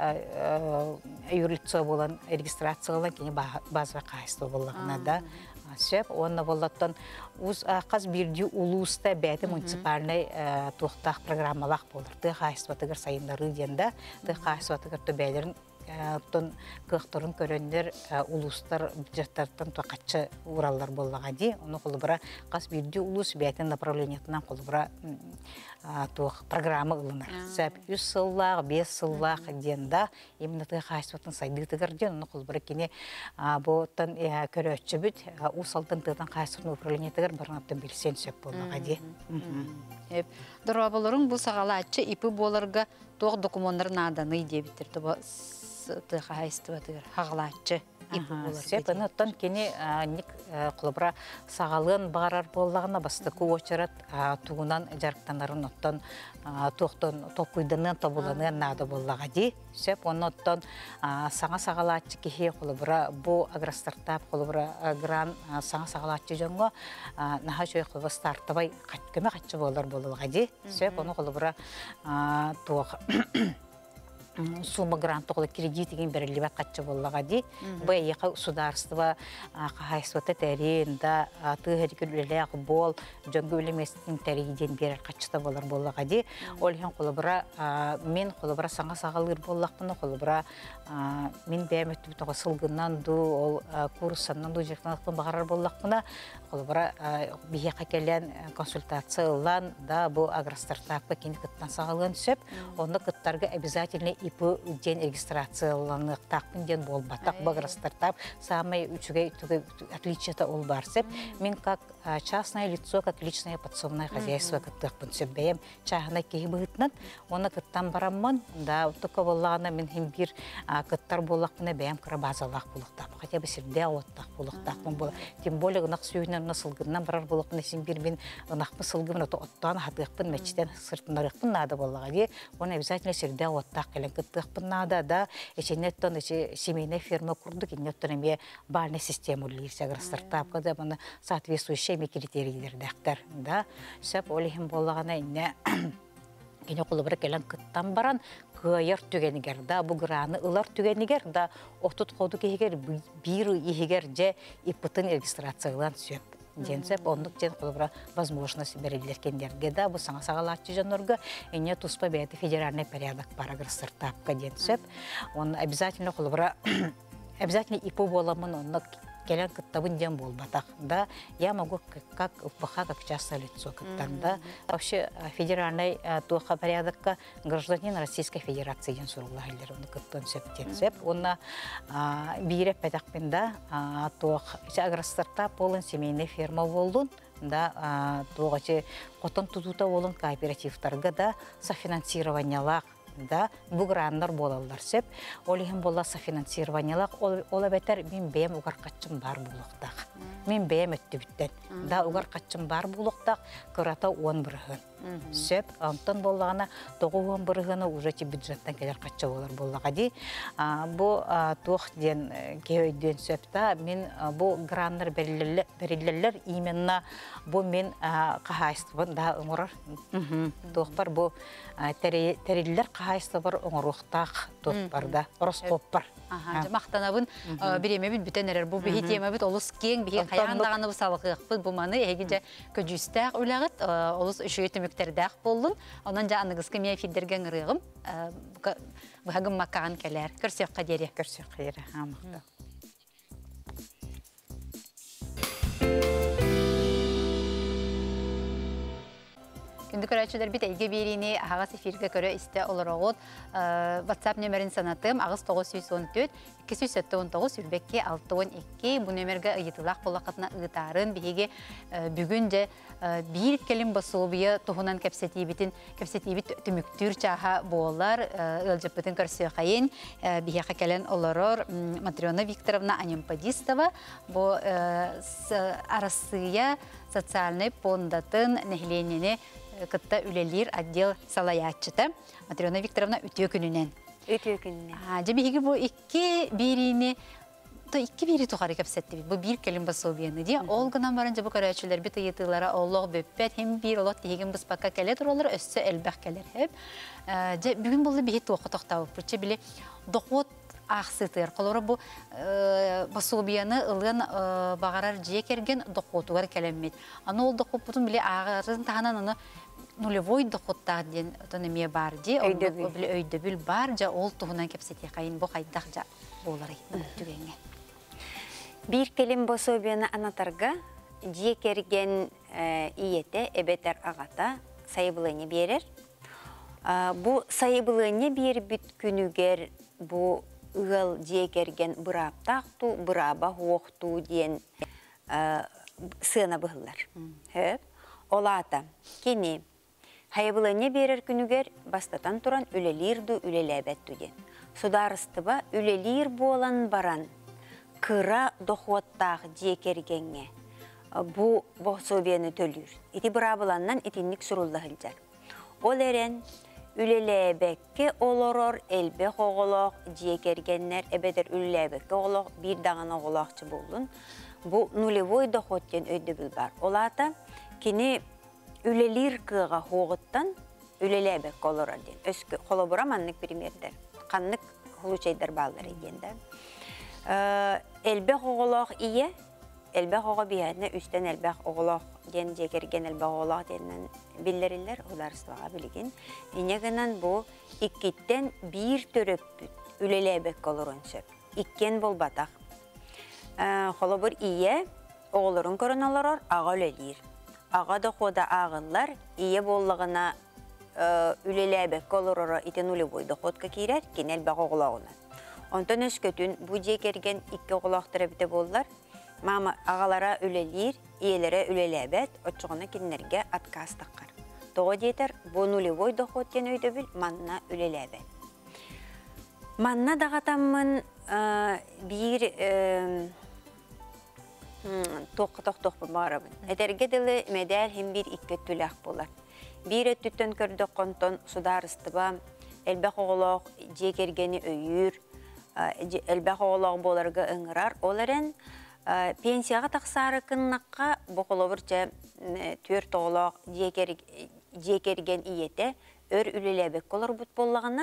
юрлицо болын регистрациялынан кене базовай қағайсыва болағына да. Сөп, онна болаттан уз қаз бирди улуста бәті муниципальный туқтақ программалақ болыр. Ты қайсыватығыр сайындары денді, ты қайсыватығыр төбәлерін кықтырын көрендер улустар бюджеттардан тоқатшы ураллар боллаға де. Оны қолыбыра қаз бирди улус бәтін направлениятынан қолыбыра программа ылынар. Сөп, 100 сыллақ, 5 сыллақ денді, емін тұғы қайсыватын сайдығытығыр ден, оны қолыбыра кене бұттан көрөтші бүт, усалдан тұғдан қайсыватын управлениятығыр барынаптан білсен сөп боллаға де. Дұрабылырың бұл сағалатчы ипі болырға тоқ документтарын аданы дебітірді бұл қайсыватығыр хағалатчы. Сепені оттан кені құлыбыра сағалығын бағарар болағына бастықы очарат туғынан жарықтанарын оттан тоқуйдының табыланын нады болаға дей. Сеп, оны оттан саңа сағалатчы кехе құлыбыра бұл агростартап құлыбыра гран саңа сағалатчы жоңға наға жой құлыбы стартыбай көмі қатшы болар болуға дей. Сеп, оны құлыбыра туғы сумма грант оғылы кредит деген берілі бәт қатшы болуға дей. Бұл еқа сударыстыва қағайсываты тәрен да тұғырекіл үлелі бол, жонғы өлеместің тәрейден берер қатшыта болар болуға дей. Ол ең қолыбыра, мен қолыбыра саңа сағалыр болуақпыны қолыбыра мен бәймәтті бұтыға сылғынан ду, ол курсаннан ду жектанықпын бағарар болуақпына қолыбыра бейеқа келен консультация ұлан да бұл агростартапқа кені күттан сағалығын сөп, оны күттарға обязательно ипы ден регистрацияланық тақпын ден бол батақ агростартап самый үчіге отличията ол бар сөп. Мен как частное лицо, как личное подсобное хозяйство күттіқпін сөп бәйім чағына кейі бұғытнат, оны күттан барамын, да ұттықы болағына мен хем бір күттар болақпына бәйім кіра базалақ болықтап, хотя бы сірде ауыттақ болықтақпын бол. Тем более ұнақ сүйінен сылғыннан барар болықпына сен бір мен ұнақпы сылғымын оттан хатықпын, мәчтен сыртынарықпын нады болаға де, оны обязательно сірде ауыттақ келен күттіқпін нады да, әченеттен семейный ферма құрдық, енеттен әме бальный систему үлгірсе агростартапқа да, бұны соответствующие критерийлердәқтер, да, сөп олихим болағына әне кені қолыбыры келен күттан баран күйер түгенігер, да, бұғыраны ұлар түгенігер, да, оқтыт қоды кейгер бір егер же ипытын регистрациялан сөп. Денсеп, ондық ден қолыбыра возможность берілер кендерге, да, бұл саңа сағалатчы жанырға әне тұспа бәйті федеральный порядок бар агростартапқа денсеп. Он обязательно қолыбыра обязательно ипы боламын, онық келен кыттабын дем болбатах. Да, я могу как часто лицо кыттанда. Вообще федеральный туха порядокка гражданин Российской Федерации ден сурулахилер оны кыттан септен. Онна бире петакпинда тух агростарта полон семейный ферма болдун. Да, тугачы котон тутута болон кооперативтарга да софинансированиялак да буграндар болалар сеп олихим болла софинансированиялак ола бетер мен бем угар качым бар булуктак мен бем өттүбүттен да угар качым бар булуктак кырата 10 бирген сеп антон боллагана 9 биргени уже бюджеттен келер кача болар боллага ди бу тух ден көөйдөн септа мен бу грандар берилерлер именно бу мен кахайстыбын да ыңырар тух бар бу терилер кахайсты бар ыңыруктак тух бар да ороскоп бар мактанабын биремебит бүтенерер бу бихитемебит олус кең бихи каяндаганы бу салыкык бу маны эгеже көжүстак улагыт олус үшөйтүмүктердак болдун онан жа аныгыскы мен фидерген ырыгым бу хагым маккан келер көрсөк кадери амакта Күнді көрәтшілер біт әйге беріне ағас эфирге көрі істе олырағыд WhatsApp нөмерін санатым ағыз 914-279 үрбекке 612 бұл нөмерге ұйытылақ болақытына ұйтарын бейге бүгін де бір келім басуыбыйы тұғынан кәпсетейбіт түміктүр чаға болар ұлжыппытын көрсі қайын бейге кәлін олырыр Матриона Викторовна Анемпадистова бұл арасыя социальный пондатын нәхленені кытта үлелер отдел салаятчыта Матриона Викторовна үтө күнүнен. Жебиги бу икки бирине икки бири тухары кепсетти. Бу бир келим басобияны ди. Ол гынан барынча бу көрөчүлөр бит ыйтылара Аллах бөппет хем бир олот дегин бис бакка келе туралар өссө элбак келер хеп. Же бүгүн болду бихи токтоктабы. Буче биле дохот ахсытыр. Колора бу басобияны ылган багарар жекерген дохотугар келеммет. Аны ол дохотун биле агарын тагынан аны нулевой доходтар ден autonomия бар ди, өйдөбүл бар жа ол туһунан кепсети кайын бу кайдак жа болары түгеңе. Бир келим пособияны анатарга жекерген иете эбетер агата сайыбылыны берер. Бу сайыбылыны бер бүт күнүгер бу ыл жекерген быраптакту, быраба хокту ден сына быһыллар. Хөп, олата кини Хайбылыне берер күнүгер бастатан туран үлелирду үлелебетту ден. Сударыстыба үлелир болан баран кыра дохуаттағы жекергенге бу бособияны төлүр. Ити бұрабыланнан итинник суруллахылжар. Ол эрен үлелебекке олорор элбе хоголок жекергеннер эбедер үлелебекке оголок бир дагана оголокчу болдун. Бу нулевой доход ден өйдөбүл бар. Олата кини үлелир кыга хоғыттан үлелебек колора ден. Өскө холобура маннык примердер. Каннык хулучайдар балдар егенде. Элбек оголок ие, элбек ого бияне үстен элбек оголок ден жекерген элбек оголок денен биллерилер уларыстыга билген. Инегенен бу иккиттен бир төрөппүт үлелебек колорун сөп. Иккен болбатак. Холобур ие оголорун көрөналар ага үлелир. Аға да хода ағылар, ие боллағына үлеләбек колорора ите нулевой доходка кейрер, кенел бақ оғылағына. Онтан өскөтін бұ жекерген икки оғылақтыры біте боллар, мама ағалара үлелер, иелері үлеләбет, отчығына кенлерге атқастыққар. Тоғы дейтер, бұ нулевой доход кен өйді біл, манна үлеләбет. Манна дағатамын бір тоқ барабын. Этерге дылы медал хем бир икке түләк болар. Бир өттүттен көрдік контон сударыстыба, элбек оголок жекергени өйүр, элбек оголок боларга ыңырар. Оларын пенсияға тақсары кыннаққа боқолобырча төрт оголок жекерген иете өр үлелебек колор бұт боллағына.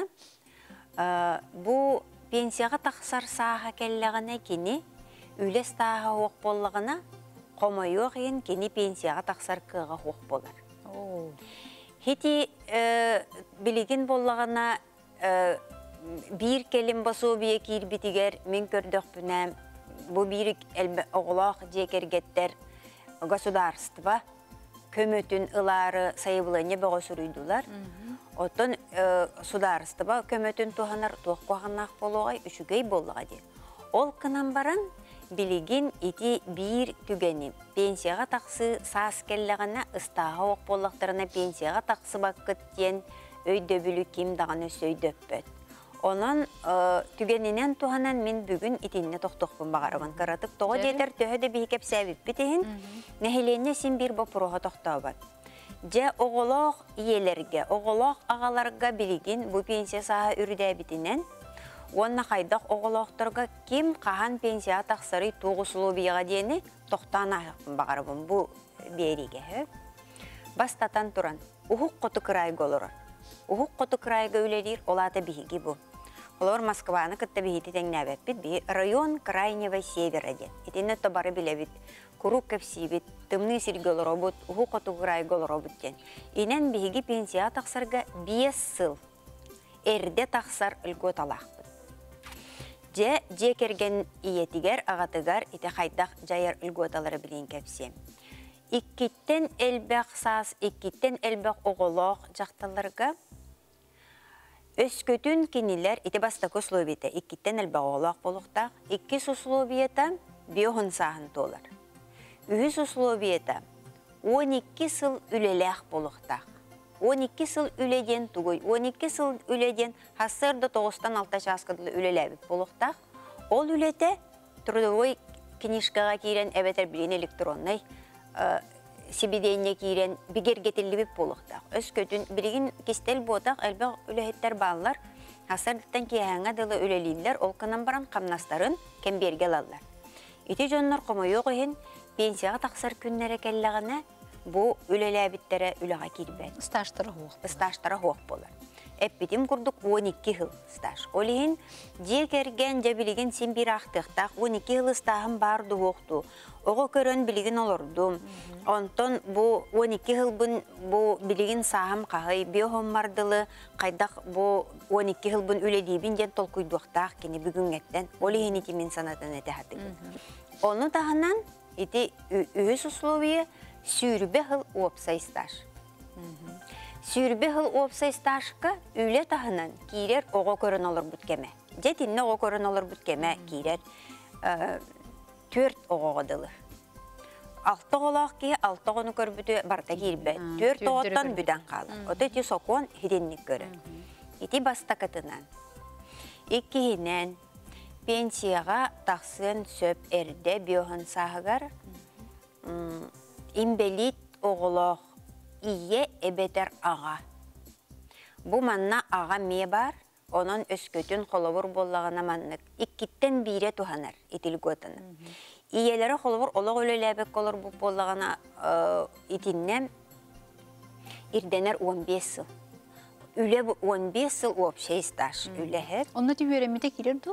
Бұ пенсияға тақсар саға келлағына кені үлес тағы оқ болығына, қомайық ең кені пенсияға тақсар кыға оқ болар. Хети білеген болығына бір келім басу бие кейір бітігер мен көрдік бүнәм bu bir oğlaq jekергеттер государство kömötün ıları sayıbılığına bağ sürüydüler. Otun sudarıstıba kömötün tuhanar tuğ koğanaq boluğay üçügey boluğa de. Ol kınan baran biligin iti bir tügeni pensiyaga taqsı sas kelleğine ıstaha oq bollaqtarına pensiyaga taqsı bakıt diyen öydöbülü kim dağını söydöppöt. Onun tügeninen tuhanan min bugün itinne toqtoqpun bağarıgın karatıp toğa jeter töhöde bihikep səbip bitihin nehilenine sin bir bopuruğa toqtağıbat. Je oğoloq iyelerge, oğoloq ağalarga biligin bu pensiya saha ürüdä bitinen onna qaydaq oğoloqtarga kim qahan pensiya taqsarı tuğusulu biyaga diyeni toqtan ayıqpın bağarıbın bu berige. Bastatan turan, uhuq qotu kırayga olurur. Uhuq qotu kırayga üledir, olata bihigi bu. Олар Москваны кытта бихити теңнәбет бит, би район крайнего севера де. Итинне тобары билебит, курук кепсибит, тымны сиргел робот, уху коту крайгол робот ден. Инен бихиги пенсия тақсарга 5 сыл. Эрде тақсар үлгөт алақпыт. Же керген иетигер, ағатыгар, ите қайдақ жайыр үлгөт алары білен кепсем. Иккиттен элбәқ сас, иккиттен элбәқ оғылақ жақталарға Өскөтүн кинилер ити бастакы условиете иккиттен элбе оолак болуктак, икки условиета биохун сахан толар. Үхүс условиета 12 сыл үлелек болуктак. 12 сыл үледен тугуй, 12 сыл үледен хасырда 9-тан 6 часкадылы үлелебит болуктак. Ол үлете трудовой книжкага кирен эбетер билин электронный Сибидейне кирен бигергетилибип болуктак. Өскөтүн билигин кистел ботак элбе үлехеттер баллар. Хасырдыктан кияңа дылы үлелилер, ол кынан баран камнастарын кемберге алалар. Ити жоннор комойок ehen пенсияга таксар күннере келлагына бу үлелебиттере үлага кирбет. Стажтара хуак болар. Эппитим курдук 12 жыл стаж. Олиhin же керген же билигин син бир актыктак 12 жыл стажым бар дуокту. Ого көрөн билигин олордум. Онтон бу 12 жыл бу билигин сахам кагай биохоммардылы кайдак бу 12 жыл бун үледибин ден толкуйдуктак кини бүгүнгеттен олиhin итимин санатын этехатык. Оны таханан ити үс условие сүйрбе жыл опсай стаж. Сүйрбе жыл опсай стажка үле таханан кирер ого көрөн олор бүткеме. Жетинне ого көрөн олор бүткеме кирер 4 оғадылы. 6 оғалақ ки 6 оғаны көрбүті барта кирбе. 4 оғаттан бүден қалы. Оты ити сокуан хиденник көрі. Ити баста кытынан. Иккихинен пенсияға тақсын сөп әрде биохан сағығар имбелит оғылақ ие эбетер аға. Бу манна аға ме бар, onun öskötün kolobur bollağına manlık. İkkitten bire tuhanır, itilgötünü. İyelere kolobur, olaq ölelebek olur bu bollağına itinnem. İrdener 15 yıl. Üle 15 yıl opşe istaş, üle hep. Onu da öğrenmede girerdi?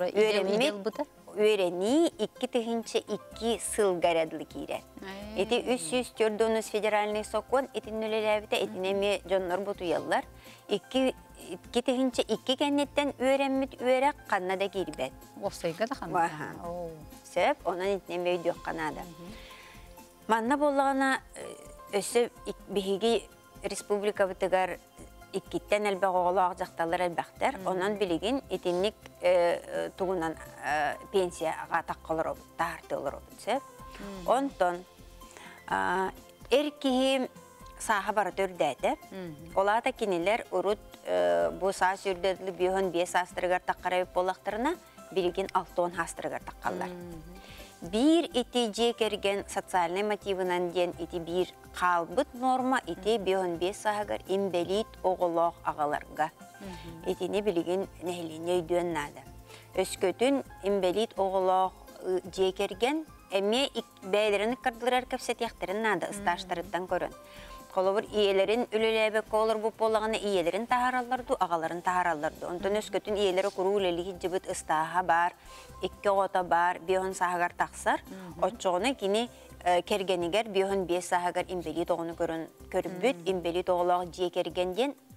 Öğreni 2 сыл гарадлы кире. Эти 300 төрдөнүс федеральный сокон этин үлелебите этинеме жоннор буту яллар. 2 кеннеттен öğrenмит öğрек канада кирбет. Опсайга да ханна. Сеп, онан этинеме өйдөк канада. Манна боллагана өсө биһиги республика бытыгар иккиттен элбе оголак жакталар элбактер. Онан билигин этинник тугунан пенсияга таккалар тартылар сеп. Онтон эркихи саха бар төрдәде. Олата кинилер урут бу саа сүрдөдлү бион 5 астыргар таккарып болактырына билигин 6 астыргар таккалар. Bir iti je kergen социальный мотивынан ден ити bir қалбыт норма ити бион 5 саһагар имбелит оголох агаларга. Итини билигин нехлине өйдөннада. Өскөтүн имбелит оголох же керген эме бәйлерин кардылар кепсет яхтырын нада стажтарыттан көрөн. Колобур иелерин үлелебек колор бу боллаганы иелерин тахаралларды, агаларын тахаралларды. Онтон өскөтүн иелери курулелиги жибит ыстаха бар, 2 гота бар, бион сахагар таксар. Отчоны кини кергенигер бион 5 сахагар имбели тогуну көрүн көрбүт, имбели тоголог же кергенден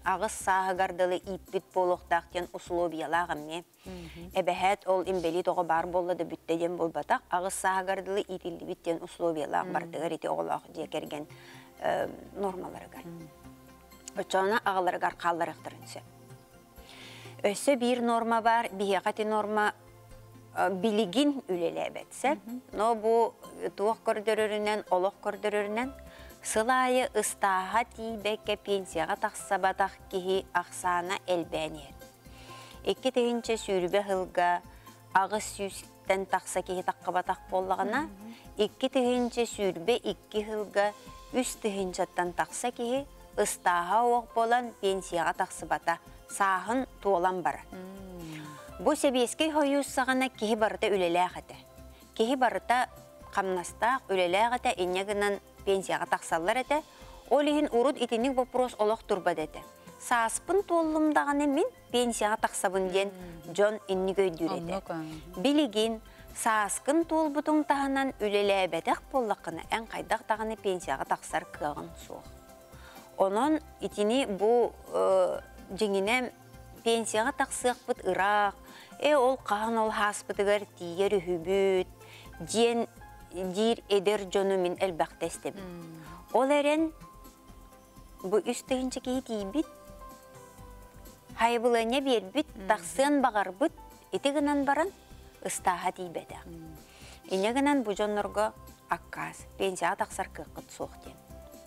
ағыз сағығардылы итбіт болуқтақтен условиялағым ме. Әбәхәт ол имбели тоғы бар болады бүттеден болбатақ, ағыз сағығардылы итілді біттен условиялағым бардығыр еті оғылақ жекерген нормаларығар. Өтчауына ағыларығар қалдарықтырынсы. Өсі бір норма бар, бейеқаты норма билигин үлелі әбәтсі. Но бұл туық көрдірірінен, олық көрдірірінен сылайы ыстаға тейбәкке пенсияға тақсабатақ кеhi ақсана әлбәнер. Екі тегінші сүрбе ғылға ағыз сүйістен тақса кеhi таққабатақ болығына, екі тегінші сүрбе екі ғылға үс тегіншаттан тақса кеhi ыстаға оқ болан пенсияға тақсабата сағын туолан бара. Бұл себеске хойуссағана кеhi барыта үлелі ағыты. Кеhi барыта қамнастақ үлелі ағыты енегінен пенсияға тақсалар әті, ол ехін ұрыд етінік вопрос олық тұрбад әті. Сааспын толымдағаны мен пенсияға тақсабын ден жон инні көйдір әті. Білігін, сааскын тол бұтың тағынан үлелі әбәтәқ боллаққыны ән қайдақ тағаны пенсияға тақсар кығын соқ. Онын етіні бұл жеңіне пенсияға тақсық бұт ұрақ, ол қаған ол хаспытығар тиер үхібіт, ден дир эдер жону min әлбәқті істебін. Ол әрен бұл үстігінші кейі тейбіт, хайбылыне бербіт, тақсын бағар бұт, етігінен баран ұстаға тейбәді. Инегінен бұл жонларға аққаз, пенсияға тақсар қыққыт соқтен.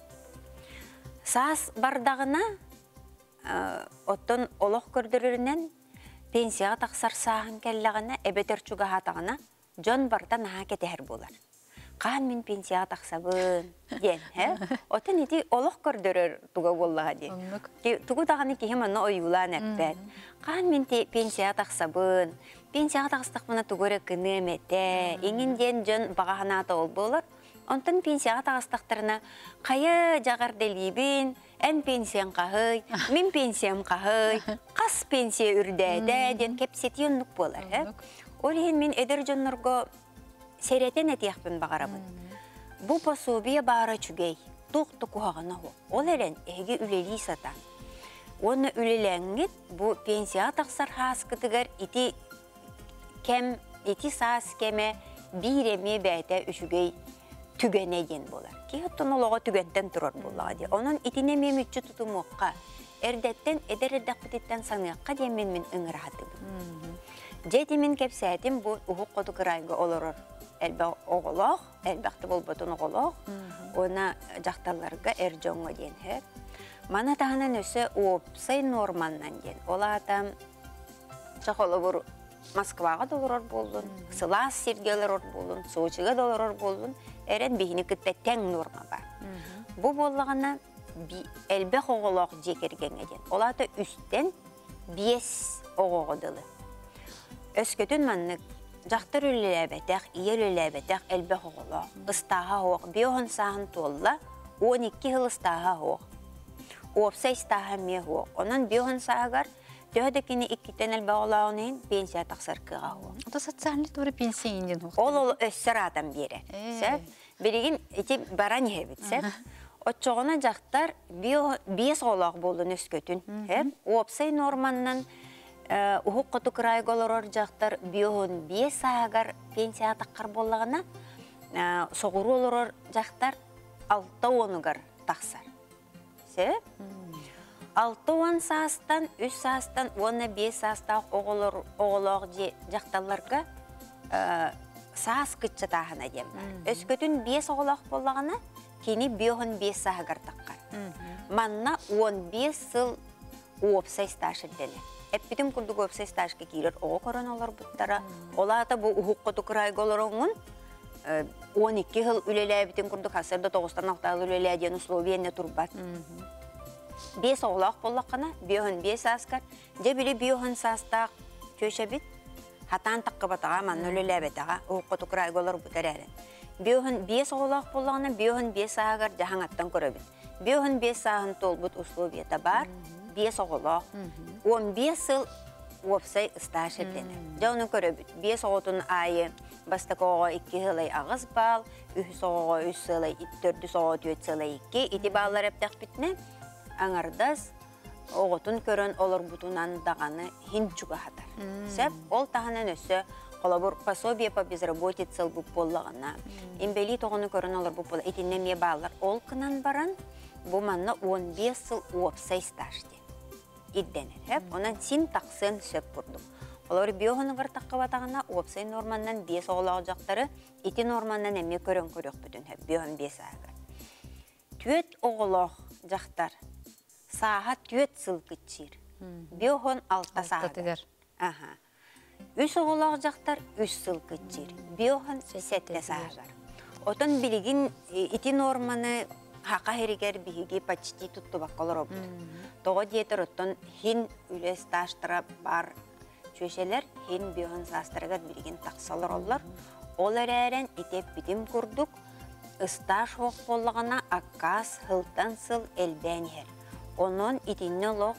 Саас бардағына, оттон олық көрдірірінен пенсияға тақсар сағын кәллағына, әбетер чуға хатағына, жон бардан аға кетер болар. Қан мен пенсияға тақсабын, ден, отын еті олық көрдірір тұға боллаға де. Тұғы тағаны кейім анна ойулан әппәд. Қан мен пенсияға тақсабын, пенсияға тақсытақ мұна тұғыры күні әметі, еңінден жон бағағанаты ол болар. Онтын пенсияға тағыстақтарына қайы жағар делейбін, ән пенсиян қағый, мен пенсиям қағый, қас пенсия үрдәді, ден кепсеті ұнық болар. Ол ең мен әдір жонларға Серетен әтияқпен бағарабын. Бұл пособия бары чүгей, тоқты құғағына ол. Ол әрен әге үлелі сата. Оны үлеләңгет бұл пенсия тақсар хас кітігер ити саас кеме биреме бәйті үшігей түгенеген болар. Кейіттен олаға түгентен тұрар болаға де. Оның итіне мемітчі тұтымуққа, әрдеттен әдер-әрдәқ бітеттен саныққа демен мен ұңырағатым. Жетімен кепсәтім бұл ұғық қоды қырайғы олырыр. Әлбәқ оғылақ, әлбәқті бол бұтын оғылақ, ona жақталарға әржоңға ден хәр. Мана тағынан өсі опсай норманнан ден. Ола атам чақылы бұр Москваға доларар болдың, Сылас сергелер ор болдың, Сочиға доларар болдың, әрен бейіні күтті тәң норма бар. Бұл болғана әлбәқ оғылақ жекергенге ден. Ола ата үстен 5 оғылы. Өскөтін маннық жақтар өлеләбәтәқ, иер өлеләбәтәқ, әлбәқ оғылақ, ұстаға оқ, биоғын сағын толла, 12 ғыл ұстаға оқ, опса ұстаға ме оқ. Онын биоғын сағығар, төхдікіне 2-тен әлбәқ оғылағын пенсия тақсар кыға оқ. Это социальный туры пенсиянден оқ. Ол өссір адам бере. Береген баран ебет. Отчоғына жақтар 5 оғылақ болдың өскөтін. Опсай норманнан Ухук қоту кырай голорор жақтар биоғын 5 сағар пенсия таққар болағына соғыру олорор жақтар 6-10-ғар тақсар. 6-10 сағыстан, 3 сағыстан, 10-5 сағыстақ оғылақ жақталарға сағыз күтші тағына дем бар. Өскөтін 5 оғылақ болағына кені биоғын 5 сағар таққар. Манна 15 сыл опсай сташыр дене. Әппетім күрдік өпсай стажға кейлер оғы короналар бұттара. Ола ата бұл ұхуққыты күрай голорыңын 12 ғыл үлелі әбітін күрдік асырда 9-6 үлелі әден условиенне тұрбат. 5 оғылақ болаққана, биоғын 5 аскар, де білі биоғын састақ көші біт, хатан таққы батаға, манны үлелі әбетаға, ұхуққыты күрай голор бұтар әрін. Биоғын 5 оғылақ болағына, биоғын 5 ағар жаған аттан көрі біт. Биоғын 5 ағын тол бұт условиета бар, 5 оғылақ, 15 сыл опсай ұсташ етені. Жауны көрі бүт. 5 оғытын айы бастық оға 2 ғылай ағыз бал, 3 оға 3 сылай, 4 оға 4 сылай 2, ити балар әптәқ бітіне аңардас оғытын көрін олар бұтынан дағаны хин чугахатар. Сәп, ол тағынан өсі қолабыр пособие по безработице бұл болағына. Имбели тоғыны көрін олар бұл болы. Етіннеме бағалар. Ол кынан баран, бұл манна 15 сыл уапсай стажды. Идденер. Хәп, онан син тақсын сөп бұрдым. Олар биоғынығыр таққа батағына уапсай норманнан 5 оғылағы жақтары, ити норманнан әме көрін көрек бүтін. Хәп, биоғын 5 ағыр. Түйет оғылақ жақтар. Саға түйет сыл күтшір. Биоғын 6 сағыр. Үс оғылақ жақтар 3 сыл күтшір. Биоғын 7 сағыр. Отын білігін ити норманы хақа херігер бігі почти тұтты баққалар обды. Тоғы диетер оттын хин үлі стажтыра бар чөшелер, хин биоғын састырығар білігін тақсалар олар. Ол әрәрен итеп бітім күрдік. Стаж хоқ болығына аққас хылтан сыл әлбәнер. Onun итинне лоқ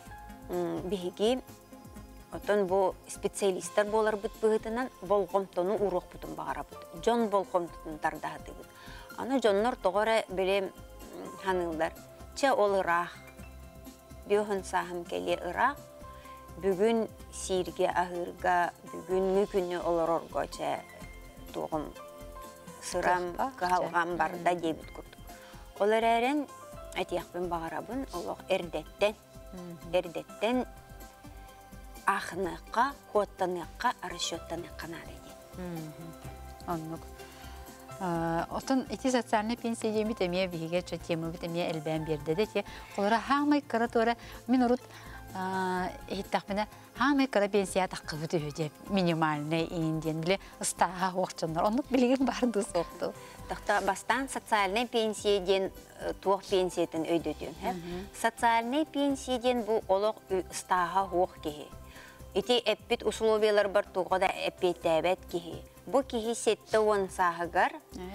бігі отын бұл специалистер болар бұт бұғытынан болғымтыны ұруқ бұтын бағара бұт. Жон болғымтыны тардағыды бұт. Аны жонлар тоғыры білем ханылдар. Че ол ұрақ. Бүйіғын сағым келе ұрақ. Бүгін сирге ағырға, бүгін мүкіні олар орға че тоғым сырам қалған барда дебіт күрдік. Олар әрін әтияқпен бағарабын олық әрдеттен ақыныққа, қуаттаныққа, арышоттаныққа нарайды. Аннық. Отын эти социальный пенсия демет әме бейге чөтемі біт әме әлбән берді де. Қолыра хамай қыры торы, мен ұрыт еттақпені хамай қыры пенсия таққы бұты өдеп, минимальный инденлі ұстаға оқчынлар. Онық білген барды соқты. Тақта бастан социальный пенсияден туық пенсиятын өйдөтен. Социальный пенсияден бұл олық ұстаға оқ кеге. Ити әппет условиялар бар туғада әппет әбәт кеге. Бұл кеге сетті он сағығар.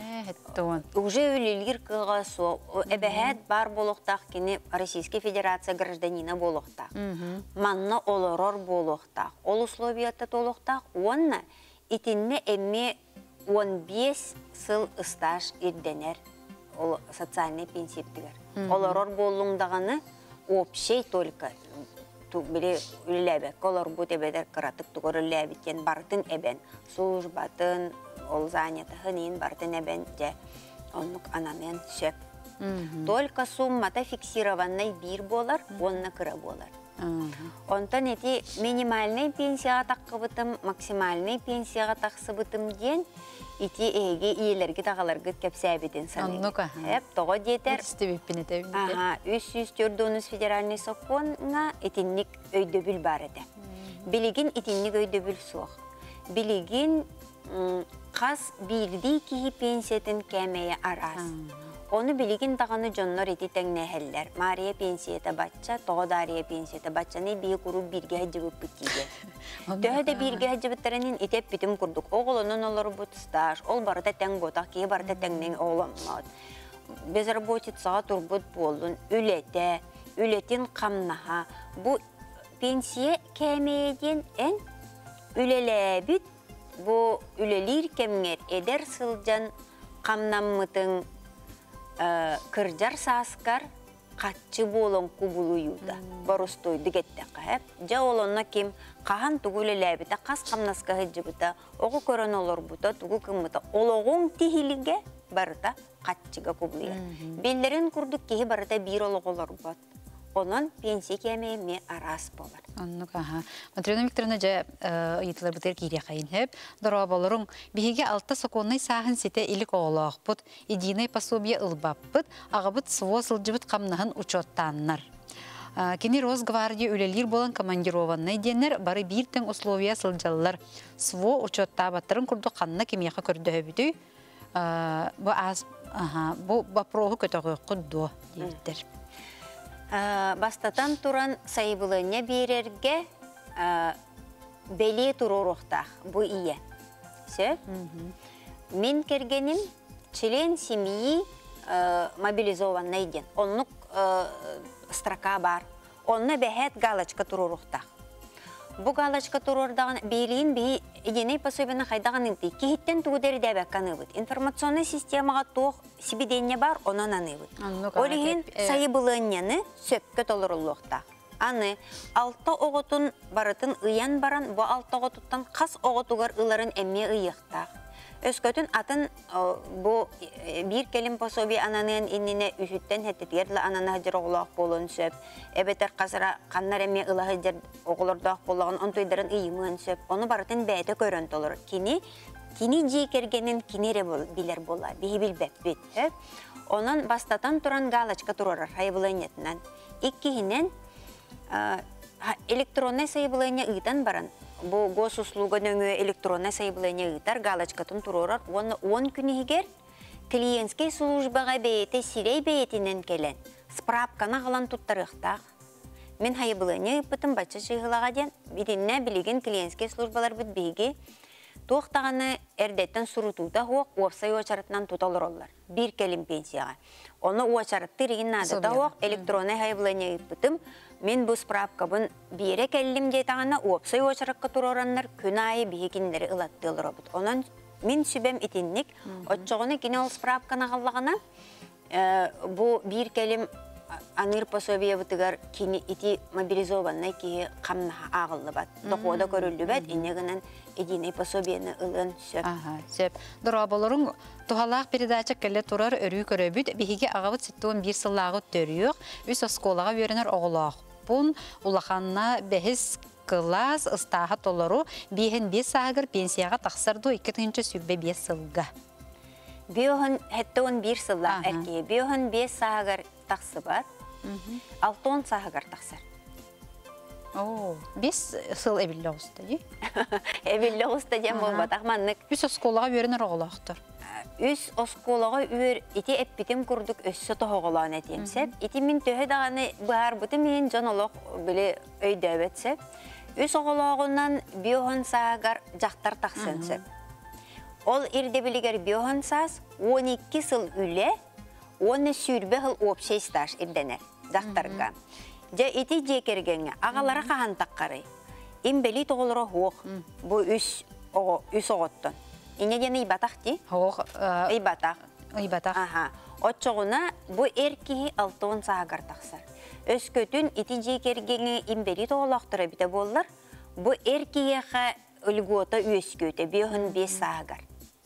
Уже өлелгір кыға со. Әбәхәт бар болуқтақ кені Российский Федерация гражданина болуқтақ. Манна олорор болуқтақ. Ол условиятты толуқтақ. Онна итінне әмме 15 сыл стаж ирденер социальный пенсиеттігер. Олорор болуңдағаны общий только біле үліләбек. Олар бұт әбәдер қыратық тұғыр үліләбеттен бартын әбән. Службатын, ол занятығын ең бартын әбән де онық анамен сөп. Только суммата фиксированный бір болар, онына кыра болар. Онтан әте минимальный пенсияға таққы бұтым, максимальный пенсияға тақсы бұтым ден ити эге иелерге тағаларғы кәпсәбеден санайды. Аннука. Тоғы детер. Үстібіппін әтәбін. 304 федеральный соққонға итинник өйдөбіл бар әді. Білігін итинник өйдөбіл соқ. Білігін қас бірді кейі пенсиятын кәмейе арас. Onu bilgin dağını jonlar eti tengneheller. Mariya pensiyete batça, toğdariya pensiyete batça ne bir kuru birge hacıbıp bittiği. Töhede birge hacıbıtlarının etep bitim kurduk. Oğlunun olur bu staj, ol barıda tengotak, ki barıda tengnen oğlanmad. Bezrabotiца turbut bolun, ületin kamnaha. Bu pensiye kemeyedin en ülelebit, bu ülelir kemger eder sılcan kamnamıtın kırcar saskar қатчы болон кубулуюда. Барустой дигеттеққа хеп. Жа олонна кем қахан тугуле ләбіта, қас қамнаска хеджібіта, оғы көрін олар бұта, тугу кымыта. Олоғын тихиліге барыта қатчыға кубулуя. Белдерін күрдік кейі барыта бір олоғы олар бұт. Onun pensiya kemeyme aras bolar. Anlık aha. Matrona Viktorovna ja yitler buter kiriya kayın hep. Darabaların bihige altta sokonay sahın site ilik oğlaq bud. İdinay pasobiya ılbap bud. Ağabıt sıvo sılcıbıt kamnahın uçottanlar. Kini Rosgvardiya ülelir bolan komandированный denler bari bir ten условия sılcalılar. Sıvo uçotta battırın kurdu kanna kimiyaka kördü höbüdü. Bu az bu baprohu kötüğü kuddu deyildir. Бастатан туран сайбылыне берерге беле туруруқтақ, bu ие. Мен кергенім член семьи мобилизованный ден. Онлық строка бар. Онна бәхет галочка туруруқтақ. Bu галочка турурдаған белейін бей еденей пособина қайдаған инти. Кейттен туғдері дәбәкканы бұд. Информационный системаға тоқ сибеденне бар, онан аны бұд. Олеген сайыбылыннені сөпкет олырылуқта. Аны алта оғытын барытын ыян баран, bu алта оғытыттан қас оғытуғар ыларын әмме ыйықтақ. Өскөтін атын bu bir келім пособи ананын инніне үсіттен хеттетгерлі ананы жыр оғылақ болуын сөп. Әбетер қазыра қаннар әмме ылағы жыр оғылырдақ болуғын, он тойдарын ыйымын сөп. Оны барытын бәйті көрінт olur. Кини жекергенін кинере білер бола, бейі білбәп бет. Onun бастатан туран галочка турар хайбылайнетінен. Иккihinen электронный сайбылайне ыйтан баран. Бу госуслуга нөңі электронный сайбылайне ыйтар галочкатын турар. Оны 10 күні егер клиентский службаға бейті сирей бейтінен келен. Справканы ғалан туттарықтақ. Мен хайбылайне ыпытын бачы жығылаға ден. Бидінне білеген клиентский службалар бұд бейге тоқтағаны әрдеттен сұрутуда хоқ уапсай очаратынан тұталыр олар. Bir келім пенсияға. Оны уачаратты реген надыда хоқ электронный хайбылайне ыпытым. Мен бұл справкабын бере келім дейтағаны уапсай очаратқа тұроранлар күн айы бейгендері ылатты олар обыд. Онан мен сүбем итинник, отчоғыны кене ол справканы қалағына бұл bir келім Аныр пособия бұтығар кені ити мобилизованный кейі қамна ағылы бат. Тоқуада көрілді бәт, инегінен единей пособияны ұлын сөп. Сөп. Дұрабаларың тұғалақ передача кәлі тұрар өрі көрөбіт, бейге ағавыт сеттуын бір сыллағы төріюк, үс осколаға өрінер оғылақ. Бұн ұлақанна бәхіз класс ыстаға толару бейін 5 сағыр пенсияға тақсырду 2-тінші сүббе 5 сылға. Бейін әттіуін 1 сылла әркеге, бейін 5 сағыр тақсы бар, 6-10 сағығар тақсыр. 5 сыл әбілі ұсты, е? Әбілі ұсты дем бол батақ маннық. Үс осколаға өрінер оғылақтыр. Үс осколаға өр, ити әппетім күрдік өссі тоғылағын әтемсеп. Ити мен төхі дағаны бұғар бұты мен жан олық білі өйді өбетсеп. Үс оғылағынан бейін сағығар жақтар тақсынсеп. Ол ирде білігер бейін саз 12 сыл үлі, оны сүрбе ғыл опшей стаж ирденер, жақтарға. Жа ити жекергенге, ағалара қаған таққары. Имбели тоғылыра хоқ, бұл үс оғыттын. Инеден ұйбатақ де? Хоқ. Ұйбатақ. Ұйбатақ. Отчоғына бұл әркеге 6-10 сағығар тақсар. Өскөтін ити жекергенге имбели тоғылақтыры біте болылар, бұл әркеге үлгота өскөті, бейін 5 сағығар.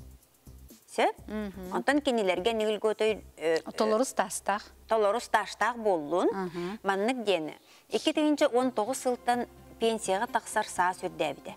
Онтан кенелерге негілгөті Толорус тастақ. Толорус тастақ болуын. Маннық дені. 2019 сылтан пенсияға тақсар саа сүрдәбіді.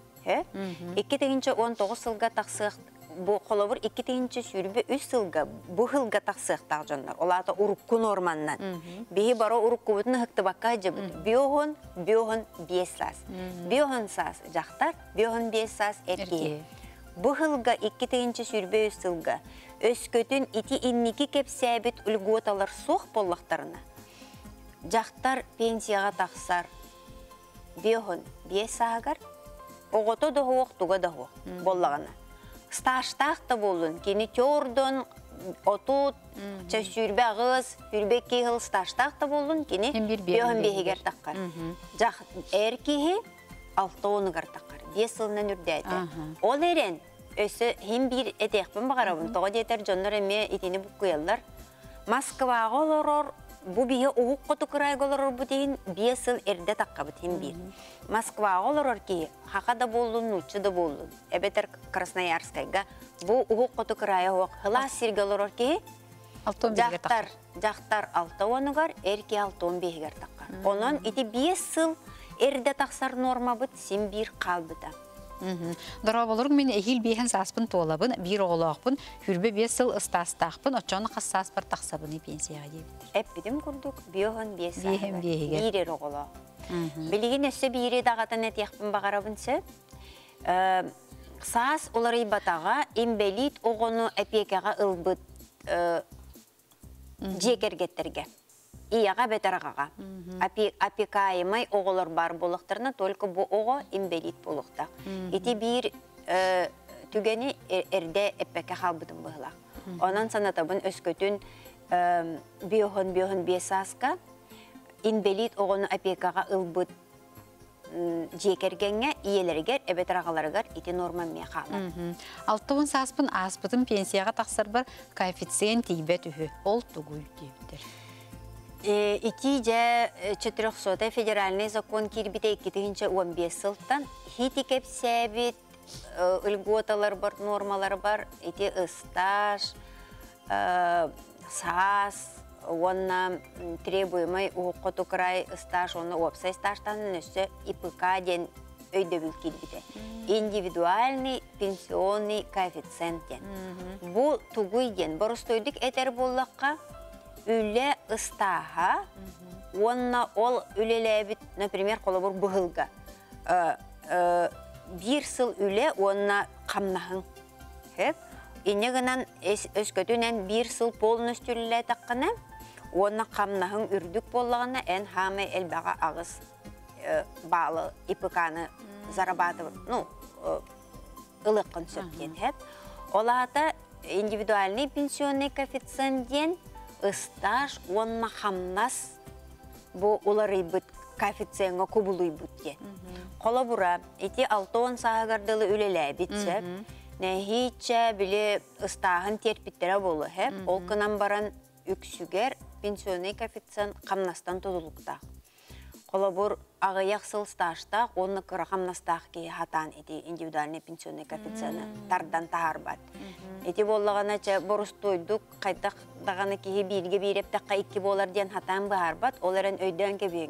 2019 сылға тақсық, бұл қолабыр 2020 сүрбі 3 сылға, бұл ғылға тақсық тағжанлар. Олата ұрыққын орманнан. Бейі бара ұрыққы бұтыны ғықты баққа жібіді. Бейоғын 5 сас. Бейоғын сас жақтар, бейоғын 5 сас әркей. Бұл ғылға 2020 сүрбе 3 сылға өскөтін ити инники кеп сәбет үлготалар соқ боллақтарына. Жақтар пенсияға тақсар бейоғын 5 сағығар, оғыты да хоқ, туға да хоқ боллағына. Сташтақ та болын, кені тёрдын, отут, сүрбе ағыз, сүрбе кейғыл сташтақ та болын, кені бейоғын бейгер таққар. Әркеге 6-10-ғар таққар, 5 сылынан үрдәді. Ол әрен, өсі хем бір әтеқпін бағарабын, тоға детер жонлар әме етені бұқ көйеллар. Москваға оларор, бұ бейе оғық қоты қырайғы оларор бұ дейін 5 сыл әрді таққа бұд хем бір. Москваға оларор ке, хақа да болын, ұчы да болын. Әбетер Красноярскайға, бұ оғық қоты қырайы оғық, хыла сирге оларор ке, жақтар 6-10-ғар, әрке 6-15-ғар таққа. Онын еті 5 сыл әрді тақсар норма бұд, сен бір қал бұда. Дұрабалырың мен әйіл бейхін саспын толабын, бір оғылақпын, хүрбе 5 сыл ұстастақпын, отчаны қассас бір тақсабыны пенсияға дейбітір. Әппедім күрдік, бейхін 5 сағыр, Бейхін бейгер. бірер оғылақ. Білеген өсі бейре дағатан әтеқпін бағарабын сі. Саас олар ибатаға, имбелит оғыны әпекеға ұлбыт жекергеттерге. Ияға бәтірғаға. Апекайымай оғылар бар болықтарына, только бұл оғы имбелит болықтақ. Еті бір түгені әрде әппеке қалбыдың бұғылақ. Онан санатабын өскөтін бейоғын 5 сасқа, имбелит оғыны апекаға ұлбыт жекергенге, иелергер, әбетірғаларығар еті норма ме қалы. 6-10 саспын аспытын пенсияға тақсар бар коэффициент дейбет үхі. Ол түгіл дейбітір. Ити же 400 федеральный закон кирбите 2015 сылтан хити кепсәбит льготалар бар, нормалар бар, ити стаж, САС, онна требуемый уқыту край стаж, онна опсай стажтан нөсі ИПК ден өйдөбіл кирбите. Индивидуальный пенсионный коэффициент ден. Бұл тугуй ден. Борыстойдық әтер боллаққа үлі ыстаға, онна ол үлеләбіт, например, қолабыр бұғылға. Bir сыл үлі, онна қамнағын. Инегінен өскөтінен bir сыл полностью үлі таққына, онна қамнағын үрдік болығына ән хамы әлбәға ағыз балы ипықаны зарабатывыр, ылыққын сөптен. Олағата индивидуальный пенсионный коэффициенттен стаж онна қамнас бұл олары бұд коэффициентға көбілуй бұд. Қола бұра, еті 6-10 сағағардылы үлелі бітсіп, нәхейтші білі ыстағын терпіттері болы, ол қынан баран үксігер пенсионный коэффициент қамнастан тұдылықтақ. Қола бұр ағаяқ сыл стажтақ, оны қыра қамнастақ кей хатан еті индивидуальный пенсионный коэффициенті тардан тағар бад. Еті болығана бұрыстойдық қайтақ дағаны кейі бірге берептаққа 2 болар ден хатан бағар бад, оларын өйден кебең.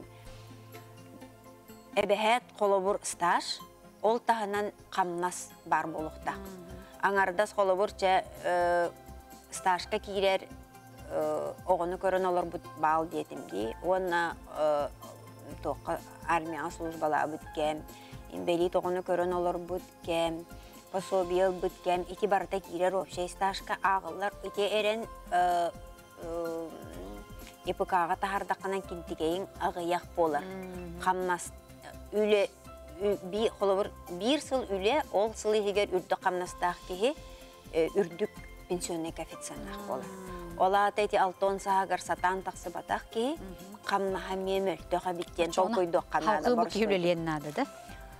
Әбәхәт қолабыр стаж, ол тағынан қамнас бар болуқта. Аңардас қолабыр стажқа кейлер оғыны көрін олар бұд бал детімді. Оны тоқы армияға службала бұдкем, бәлі тоғыны көрін олар бұдкем, пособиел бұдкем, ити барыта кейлер общай стажқа ағылар, ити әрін епікаға тағардақынан кентігейін ағыяқ болар. Қамнас үлі, bir сыл үлі, ол сылы егер үрді қамнастақ кейі үрдік пенсионный коэффициентнақ болар. Ола ата эти 6-10 сағағар сатан тақсы батақ кейі қамнаға мемел төға біттен жол қойдық қанады. Халқы бұл кейлелен нады да?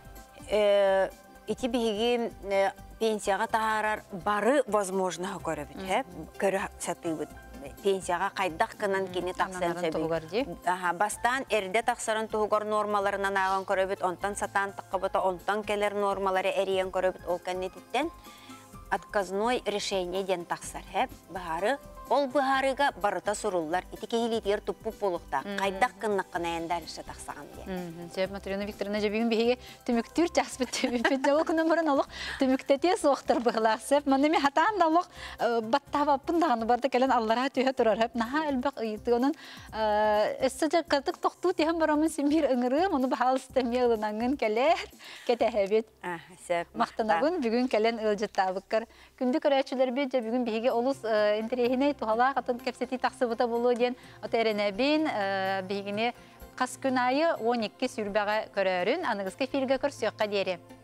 Ити бігі пенсияға тағарар бары возможного көрі бүт, көрі сәті бүт. Пенсияға қайдақ кынан кені тақсан сөбі. Бастан әрде тақсарын тұғығар нормаларынан ағын көрі бүт, онтан сатан таққы бұта, онтан келер нормалары әріен көрі бүт, ол кәнететтен отказной решение ден тақсар. Бұхары, ол бұхарыға барыта сұрулар, ити кейлетер тұппу болуқта, қайдақ кыннаққын әйіндар іші тақсаған де. Жеп Матрина Викторовна жабегін бейге түміктүр жақсы бітті, ол күнін бұрын олық түміктете соқтыр бұғылақсып. Мәнеме хатан да олық баттава пындағаны барды кәлін аллара түйе тұрар. Наға әлбәқ үйті оның өсі жақ қыртық тоқту теген барамын сен бір ұңырым, оны бағал істеме ұлынаңын кәлер кәті әбет. Мақтанағын бүгін кәлін ұлжыттабыққар. Күнді көрәтшілер бет бүгін бейге олыс интерегіне тухала қатын кәпсеті тақсы бұта болу ден өтәрінәбен бейгіне қас күн айы 12 сүрбәға көрәрін, анығызға филге көрсіққа дере.